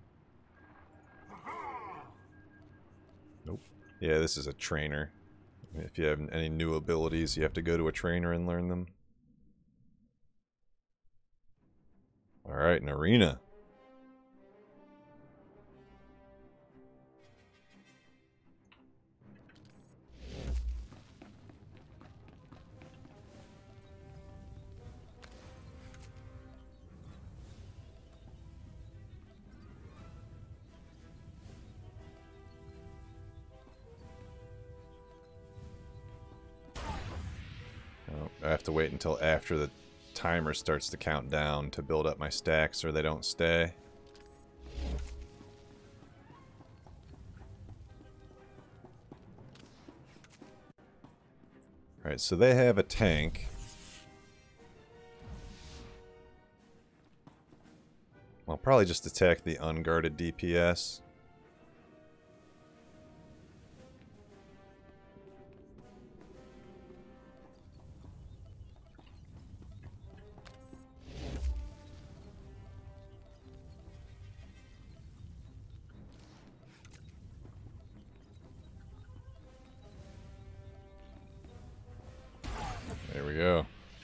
Nope. Yeah, this is a trainer. If you have any new abilities, you have to go to a trainer and learn them. Alright, an arena. Oh, I have to wait until after the timer starts to count down to build up my stacks or they don't stay. Alright, so they have a tank. I'll probably just attack the unguarded D P S. There we go.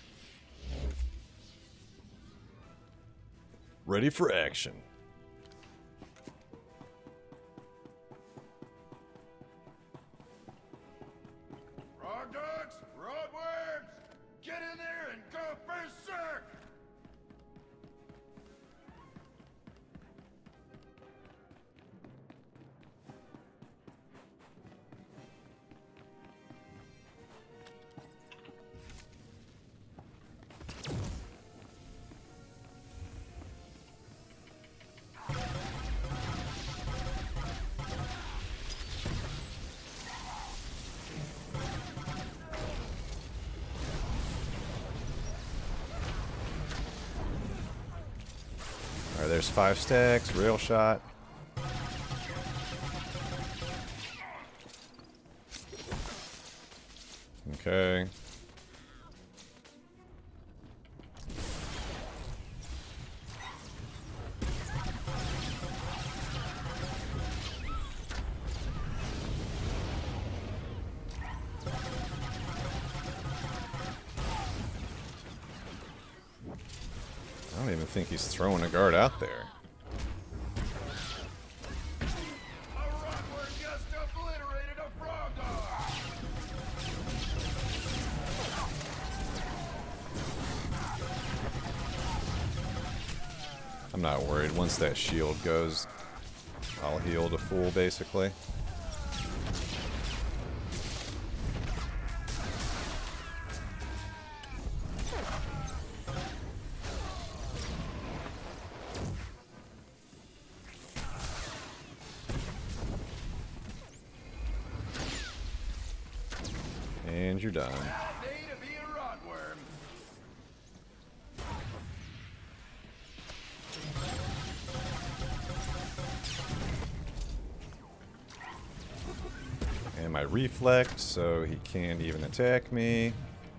Ready for action. Frog dogs, rotworms, get in there and go berserk! Alright, there's five stacks, rail shot. Okay. I don't even think he's throwing a guard out there. A Rockworm just obliterated a frog dog. I'm not worried. Once that shield goes, I'll heal to full, basically. And you're done. Bad day to be a Rockworm. And my reflect, so he can't even attack me.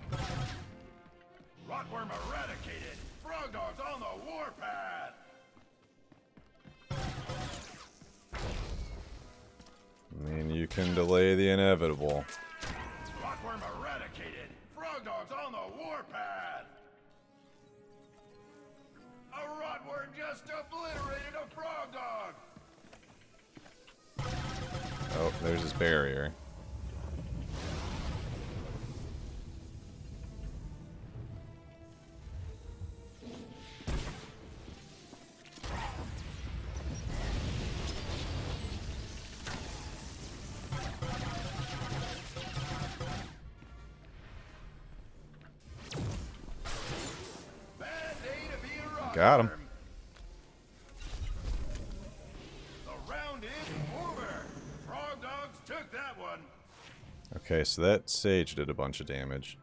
Rockworm eradicated. Frog dogs on the warpath. I mean, you can delay the inevitable. Rockworm eradicated. Frog dogs on the warpath. A Rockworm just obliterated a frog dog. Oh, there's his barrier. Bad day to be a Rockworm. Got him. The round is over. Frog dogs took that one. Okay, so that Sage did a bunch of damage.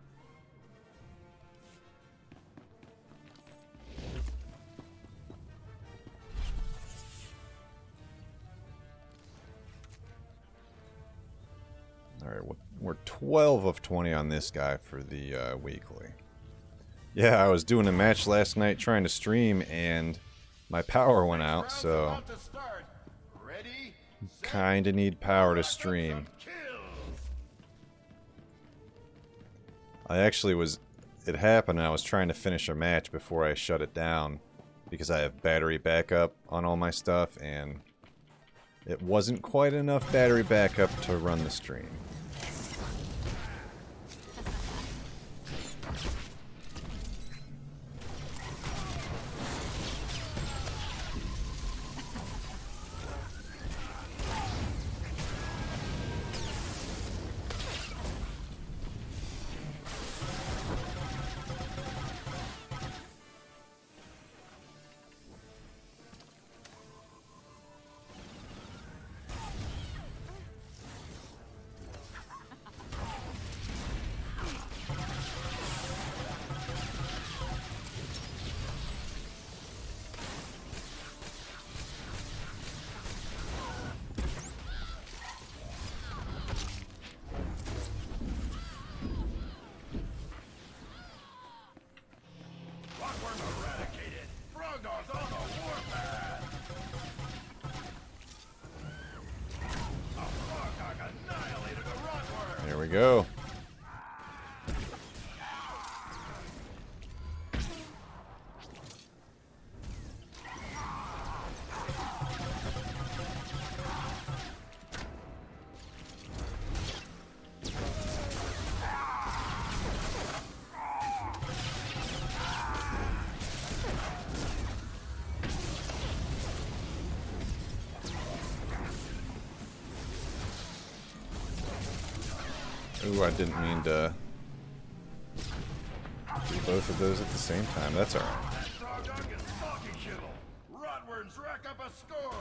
Alright, we're twelve of twenty on this guy for the uh, weekly. Yeah, I was doing a match last night trying to stream and my power went out, Round's so about to start. Ready, set, kinda need power to rack up stream. some kills. I actually was, it happened and I was trying to finish a match before I shut it down because I have battery backup on all my stuff and it wasn't quite enough battery backup to run the stream. Rockworm eradicated. Frog dogs on the warpath. A frog dog annihilated a Rockworm. There we go. Ooh, I didn't mean to do both of those at the same time. That's alright. That frog dog is stalking kibble. Rockworms rack up a score.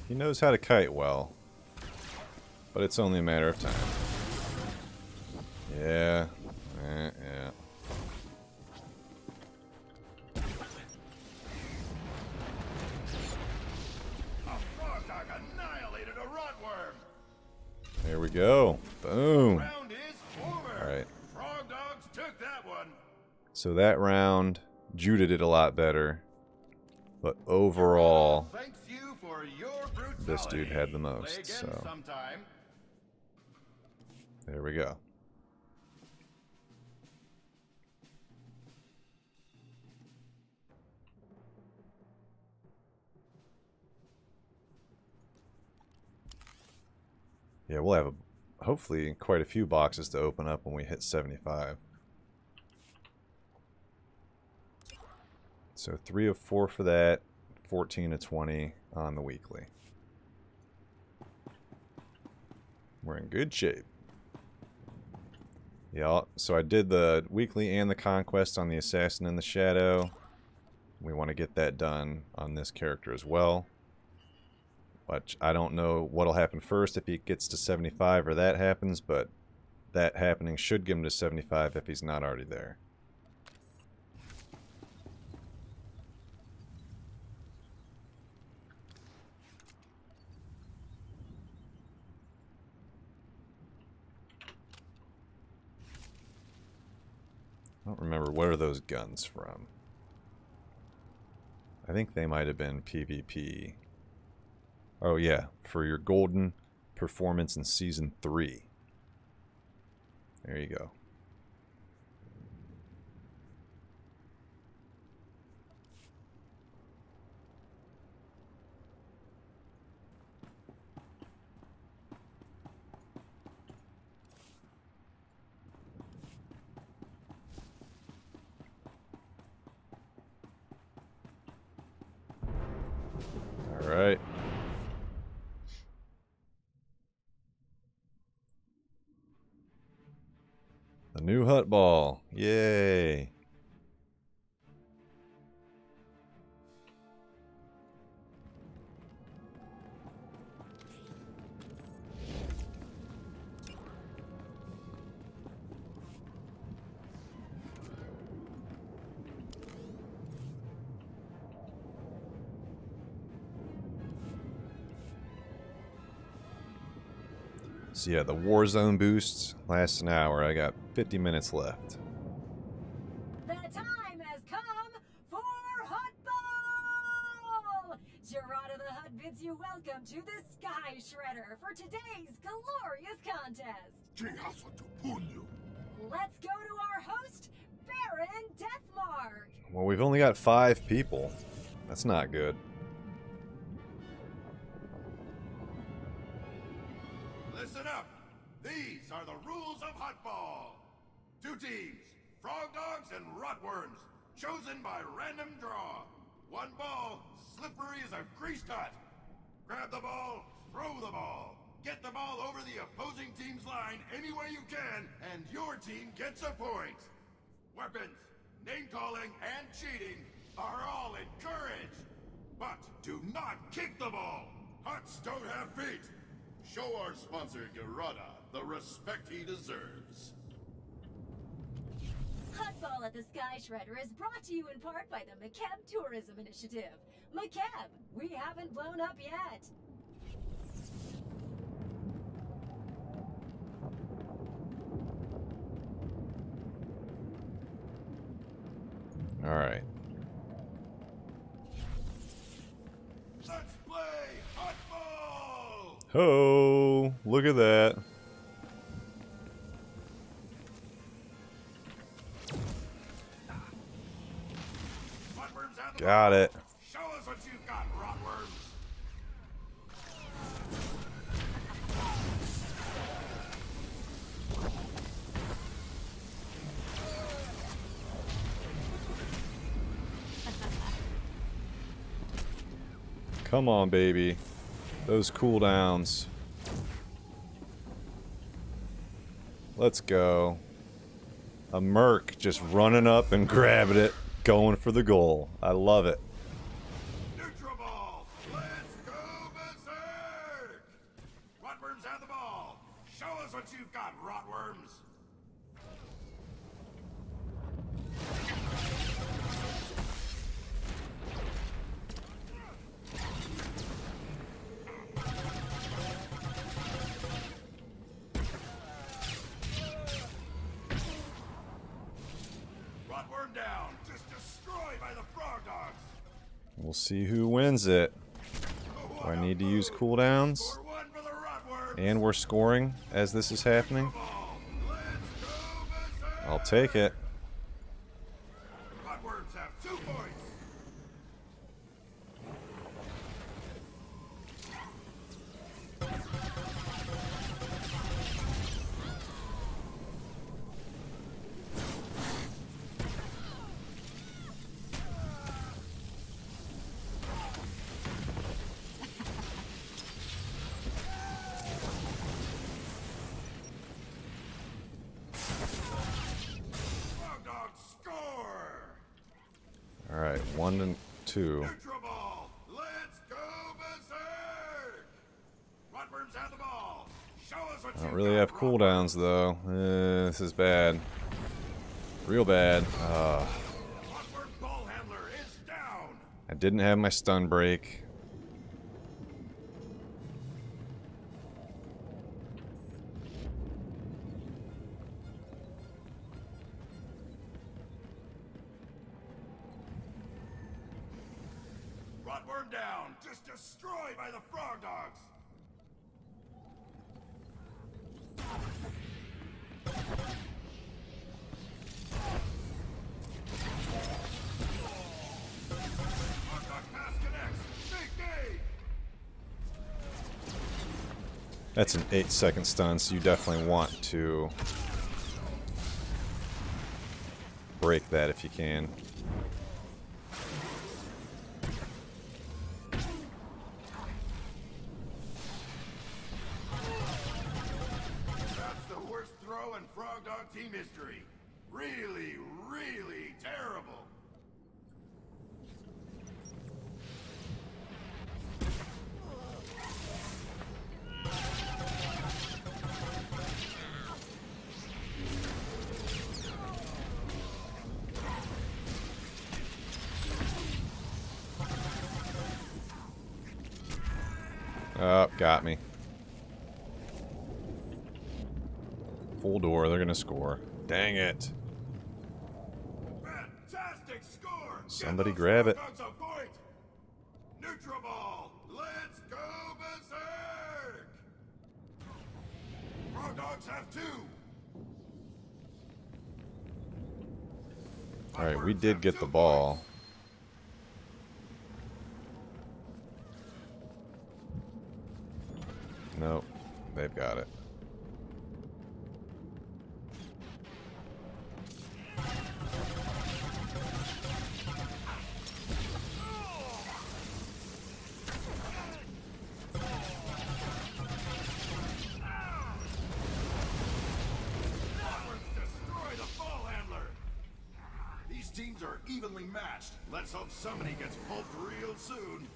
He knows how to kite well. But it's only a matter of time. Yeah. Eh, yeah. A frog dog annihilated a rotworm. There we go. Boom. Round is over. All right. Frog dogs took that one. So that round, Judah did a lot better. But overall, Thanks you for your brutality. this dude had the Play most. again So sometime. there we go. Yeah, we'll have a, hopefully quite a few boxes to open up when we hit seventy-five. So three of four for that, fourteen of twenty on the weekly. We're in good shape. Yeah, so I did the weekly and the conquest on the Assassin in the Shadow. We want to get that done on this character as well. But I don't know what'll happen first if he gets to seventy-five or that happens, but that happening should get him to seventy-five if he's not already there. I don't remember, what are those guns from? I think they might have been PvP. Oh yeah, for your golden performance in season three. There you go. All right. The new hut ball. Yay. So yeah, the Warzone boost lasts an hour. I got fifty minutes left. The time has come for Hut Ball! Gerard of the Hut bids you welcome to the Sky Shredder for today's glorious contest. Let's go to our host, Baron Deathmark. Well, we've only got five people. That's not good. Listen up. These are the rules of Hut Ball. Two teams, frog dogs and rotworms, chosen by random draw. One ball, slippery as a greased hut. Grab the ball, throw the ball. Get the ball over the opposing team's line any way you can, and your team gets a point. Weapons, name-calling, and cheating are all encouraged. But do not kick the ball. Huts don't have feet. Show our sponsor, Gerada, the respect he deserves. Hut Ball at the Sky Shredder is brought to you in part by the McKeb Tourism Initiative. McKeb, we haven't blown up yet. All right. Let's play Hut Ball! Ho! Look at that. Rotworms out the Got ball. it. Show us what you've got, rotworms. Come on, baby. Those cooldowns. Let's go. A Merc just running up and grabbing it, going for the goal. I love it. Neutral ball. Let's go berserk. Rotworm down, just destroyed by the frog dogs. We'll see who wins it. Do I need to use cooldowns? Score one for the Rotworms. And we're scoring as this is happening. Let's go berserk. I'll take it. Rotworms have two points. Alright, one and two. Neutral ball. Let's go berserk. Rotworms have the ball. Show us what I don't you really got, have cooldowns though. Uh, this is bad. Real bad. Uh, Rotworm ball handler is down. I didn't have my stun break. Rotworm down, just destroyed by the frog dogs. Frog dog pass connects. Big day. That's an eight second stun, so you definitely want to break that if you can. That's the worst throw in frog dog team history. Really, really terrible. Oh, got me. Full door, they're gonna score. Dang it. Fantastic score. Somebody Give those grab frog it. dogs a point. Neutral ball. Let's go berserk. Frog dogs have two. Alright, we did get the ball. Nope, they've got it. Destroy the ball handler. These teams are evenly matched. Let's hope somebody gets pulped real soon.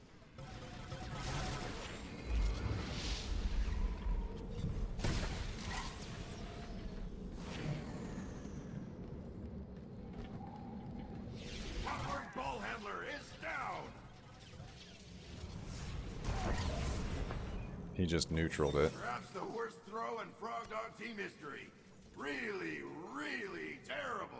Rotworm ball handler is down. He just neutraled it. Perhaps the worst throw in frog dog team history. Really, really terrible.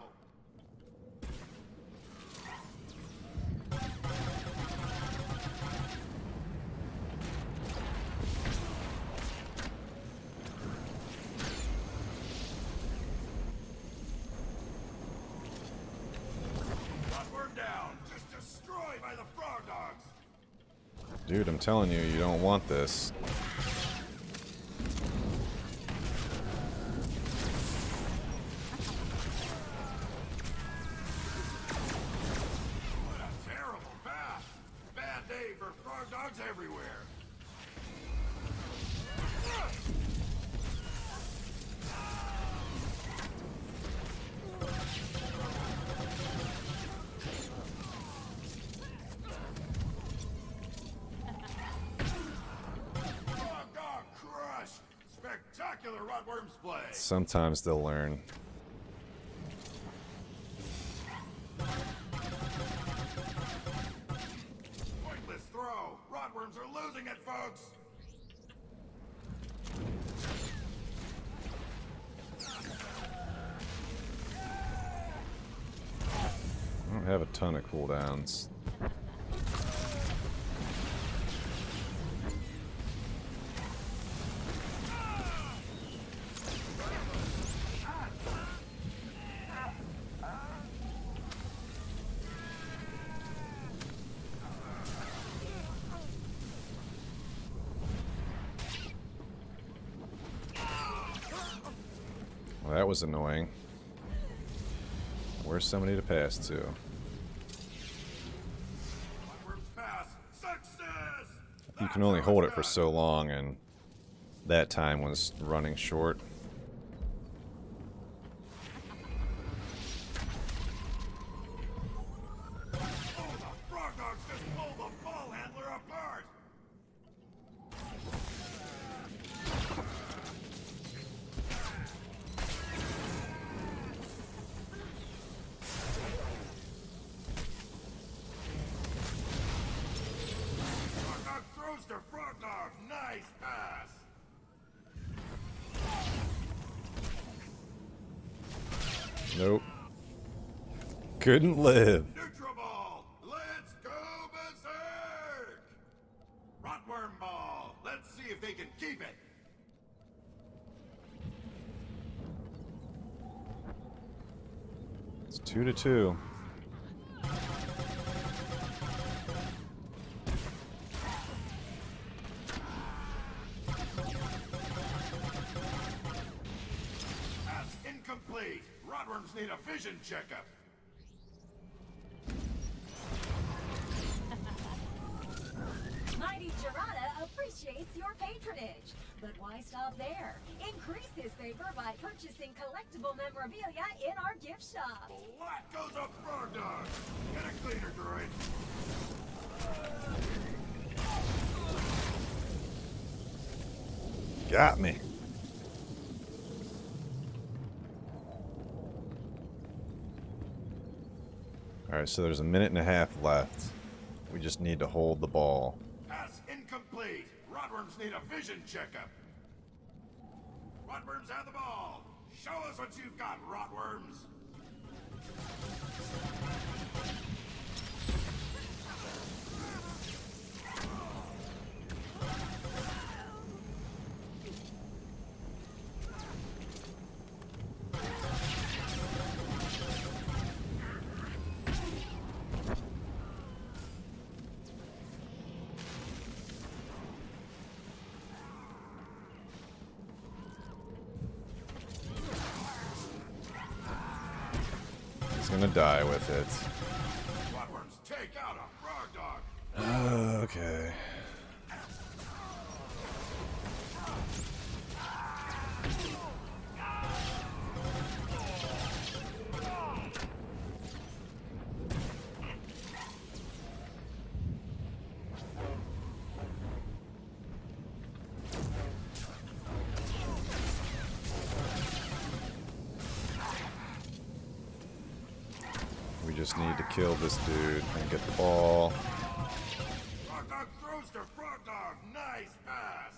Rotworm down, just destroyed by the frog dogs. Dude, I'm telling you, you don't want this. What a terrible bath. Bad day for frog dogs everywhere. Frog dog crush. Spectacular Rotworms play. Sometimes they'll learn. Pointless throw. Rotworms are losing it, folks. have a ton of cooldowns. Well, that was annoying. Where's somebody to pass to? You can only hold it for so long, and that time was running short. Nope. Couldn't live. Neutral ball. Let's go berserk. Rotworm ball. Let's see if they can keep it. It's two to two. Incomplete. Rotworms need a vision checkup. Mighty Gerada appreciates your patronage. But why stop there? Increase his favor by purchasing collectible memorabilia in our gift shop. Black goes a frog dog. Get a cleaner, droid. Got me. Alright, so there's a minute and a half left. We just need to hold the ball. Pass incomplete. Rotworms need a vision checkup. Rotworms have the ball. Show us what you've got, Rotworms. He's gonna die with it. Rotworms take out a frog dog. Uh, okay. We just need to kill this dude and get the ball. Frog dog throws to frog dog. Nice pass.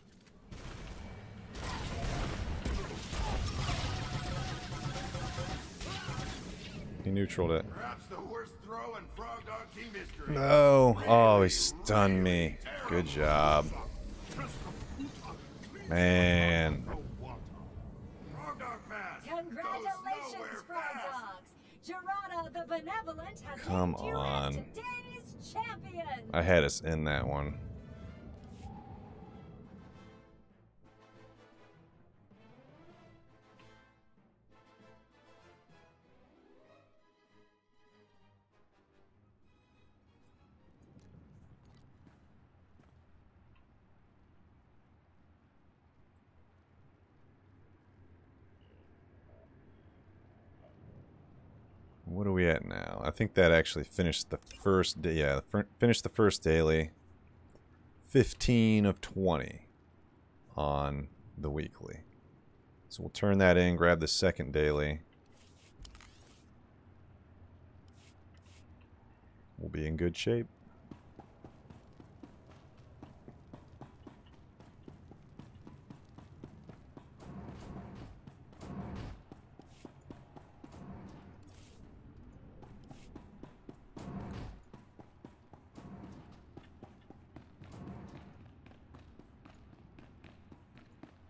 He neutraled it. Perhaps the worst throw in frog dog team history. No. Oh, he stunned me. Good job. Man. Frog dog pass. Congratulations, Goes nowhere Frog fast. Dogs! Gerada the Benevolent has Come named you on. as today's champion! I had us in that one. What are we at now? I think that actually finished the first day. Yeah, finished the first daily. fifteen of twenty on the weekly. So we'll turn that in, grab the second daily. We'll be in good shape.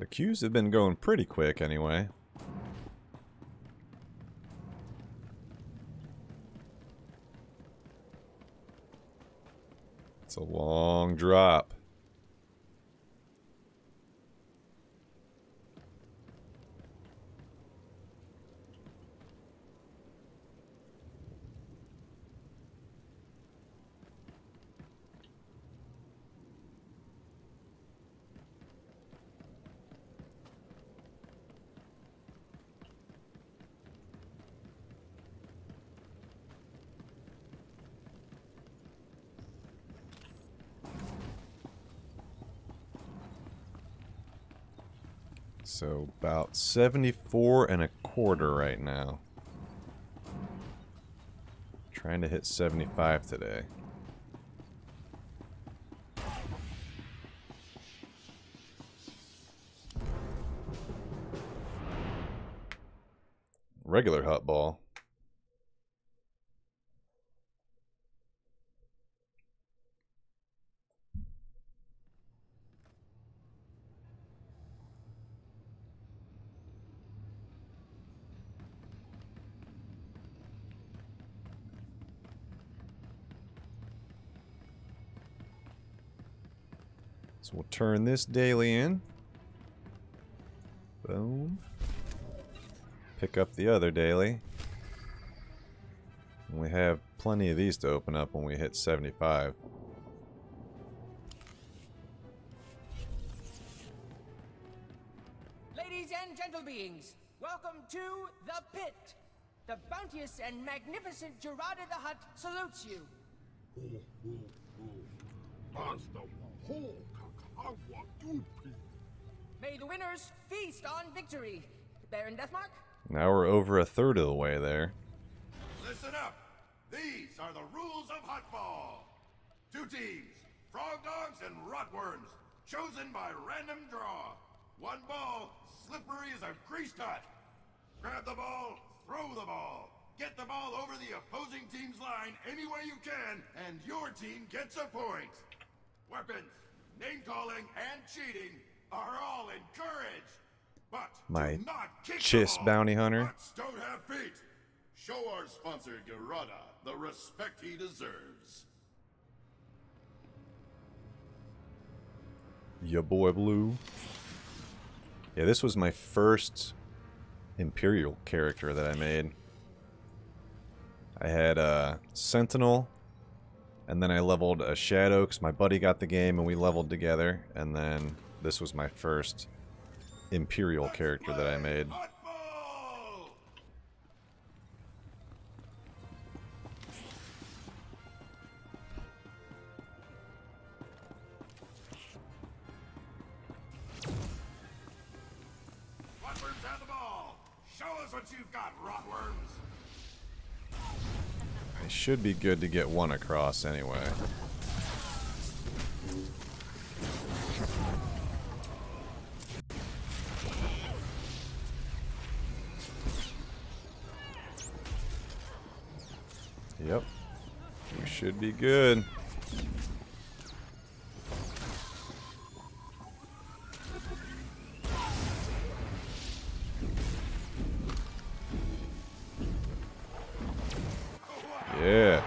queues have been going pretty quick anyway. It's a long drop. So about seventy-four and a quarter right now. Trying to hit seventy-five today. Regular hut ball. So we'll turn this daily in. Boom. Pick up the other daily. And we have plenty of these to open up when we hit seventy-five. Ladies and gentle beings, welcome to the pit. The bounteous and magnificent Gerada the Hutt salutes you. May the winners feast on victory. Baron Deathmark? Now we're over a third of the way there. Listen up! These are the rules of Hutball. Two teams, Frog Dogs and Rotworms, chosen by random draw. One ball, slippery as a greased hut. Grab the ball, throw the ball. Get the ball over the opposing team's line any way you can, and your team gets a point. Weapons, name-calling, and cheating are all encouraged. But My do not kick Chiss the ball. bounty hunter. Butts don't have feet. Show our sponsor, Gerada, the respect he deserves. Ya boy Blue. Yeah, this was my first Imperial character that I made. I had a Sentinel, and then I leveled a Shadow because my buddy got the game and we leveled together, and then this was my first Imperial character that I made. Hutball! Rotworms have the ball. Show us what you've got, Rotworms. I should be good to get one across anyway. Yep. We should be good. Yeah.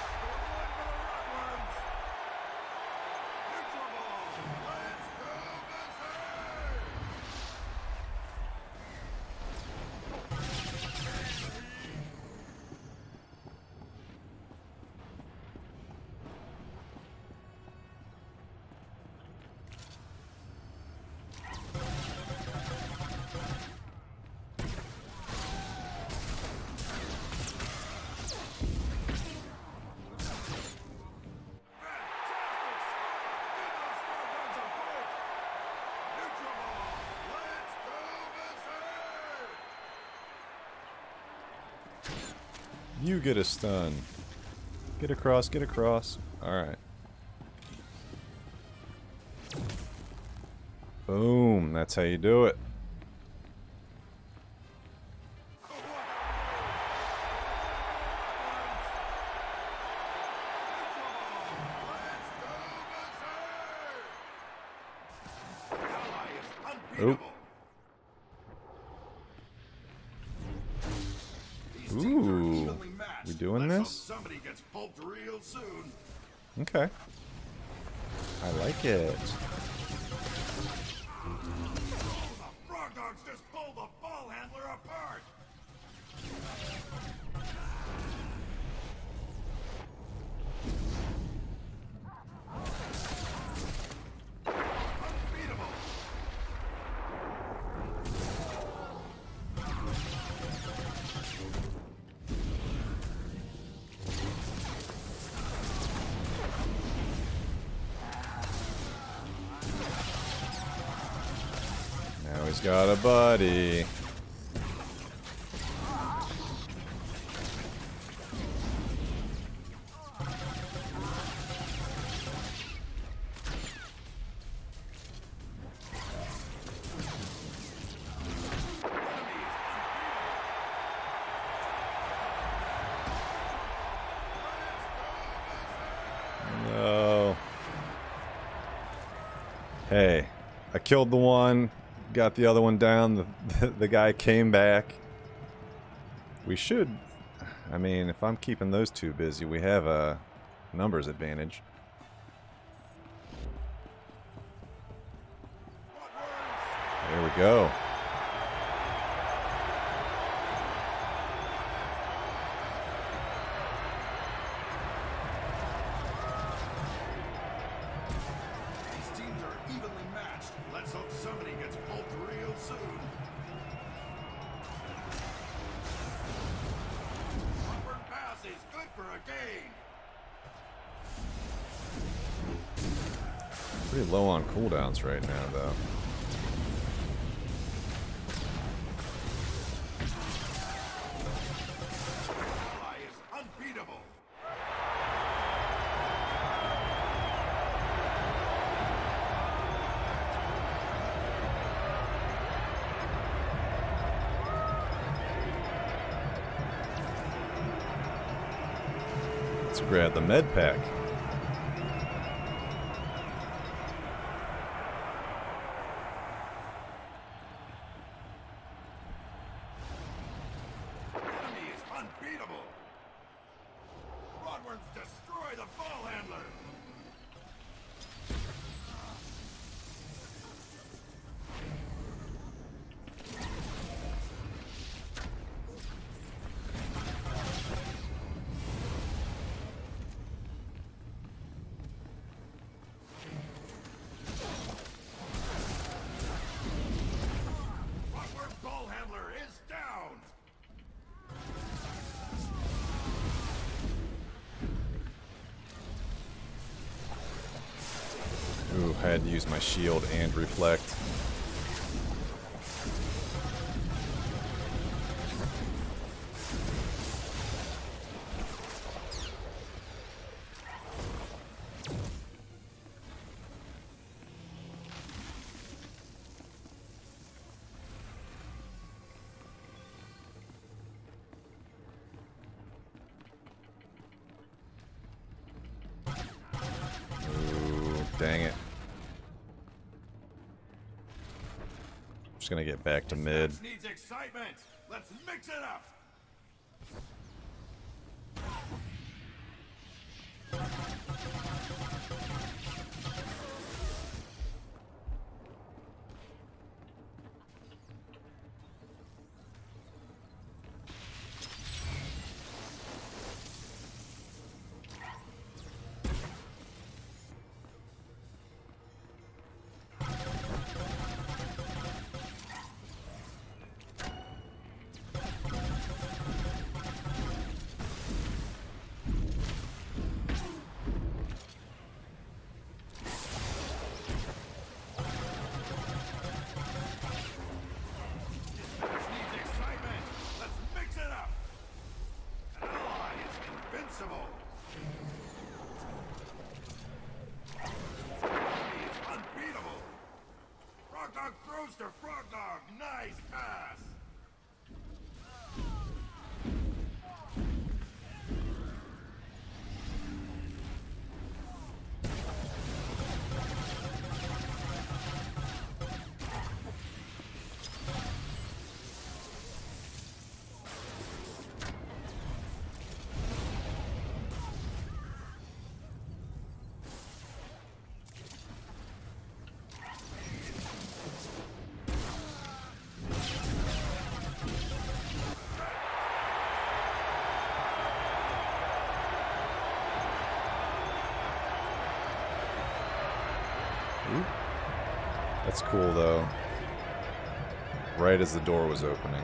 You get a stun. Get across, get across. Alright. Boom. That's how you do it. unbeatable. These teams are Ooh. evenly matched. We doing Let's hope this? somebody gets pulped real soon. Okay. I like it. Oh, the Frog Dogs just pulled the ball handler apart. Unbeatable. Now he's got a buddy. No. Hey, I killed the one, got the other one down, the, the, the guy came back. We should, I mean, if I'm keeping those two busy, we have a numbers advantage. There we go. These teams are evenly matched. Let's hope somebody gets pulped real soon. Upward pass is good for a gain. Pretty low on cooldowns right now, though. Ally is unbeatable. Let's grab the med pack. Enemy is unbeatable. Rodworms destroy the ball handler. Rodworm ball handler is down. Ooh, I had to use my shield and reflect. Ooh, dang it. Just gonna get back to mid. This needs excitement. Let's mix it up. This needs excitement. Let's mix it up. An ally is invincible. Enemy is unbeatable. Frog Dog throws to Frog Dog. Nice pass. That's cool, though. Right as the door was opening.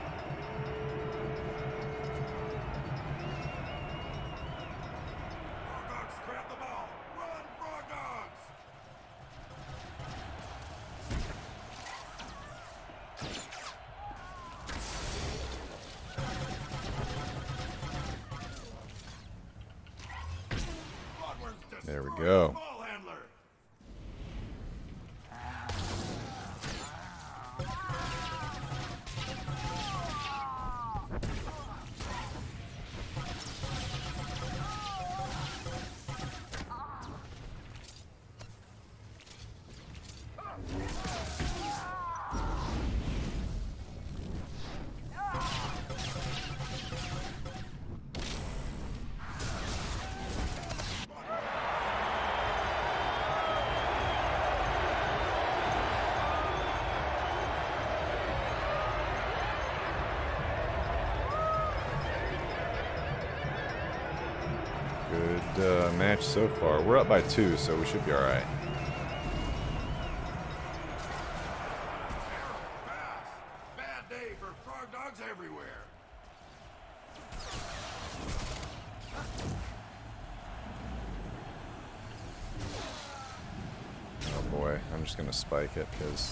Frog Dogs, grab the ball. Run, Frog Dogs! Bloodworms There we destroy go. the ball handler. Good uh, match so far. We're up by two, so we should be alright. Pass. Bad day for Frog Dogs everywhere. Oh boy, I'm just gonna spike it because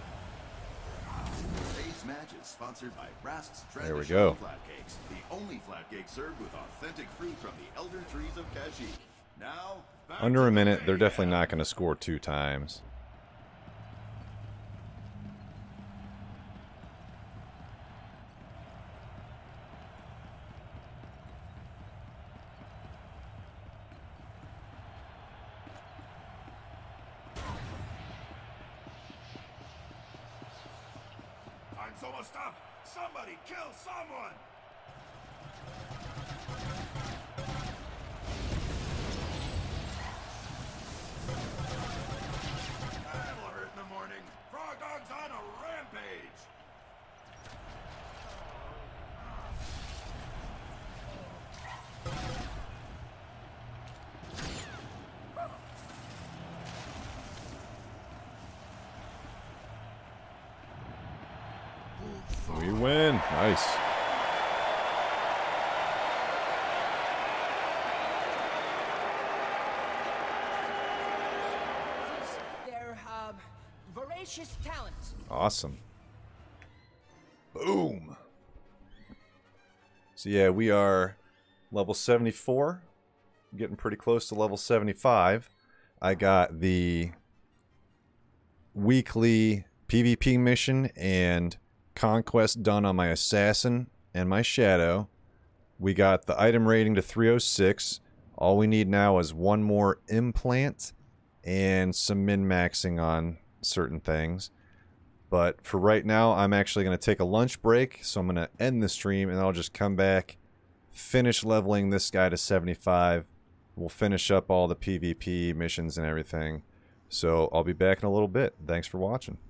Today's match is sponsored by Rask's There we Traditional go. Flatcakes, the only flatcake served with authentic fruit from the elder trees of Kashyyyk. Now, back under to a the minute, they're mayhem. definitely not gonna score two times. Time's almost up. Somebody kill someone. That'll hurt in the morning. Frog Dog's on a rampage. We win. Nice. Their um, voracious talent. Awesome. Boom. So yeah, we are level seventy-four. Getting pretty close to level seventy-five. I got the weekly PvP mission and conquest done on my assassin and my shadow. We got the item rating to three oh six. All we need now is one more implant and some min-maxing on certain things. But for right now, I'm actually going to take a lunch break, so I'm going to end the stream, and I'll just come back, finish leveling this guy to seventy-five. We'll finish up all the PvP missions and everything. So I'll be back in a little bit. Thanks for watching.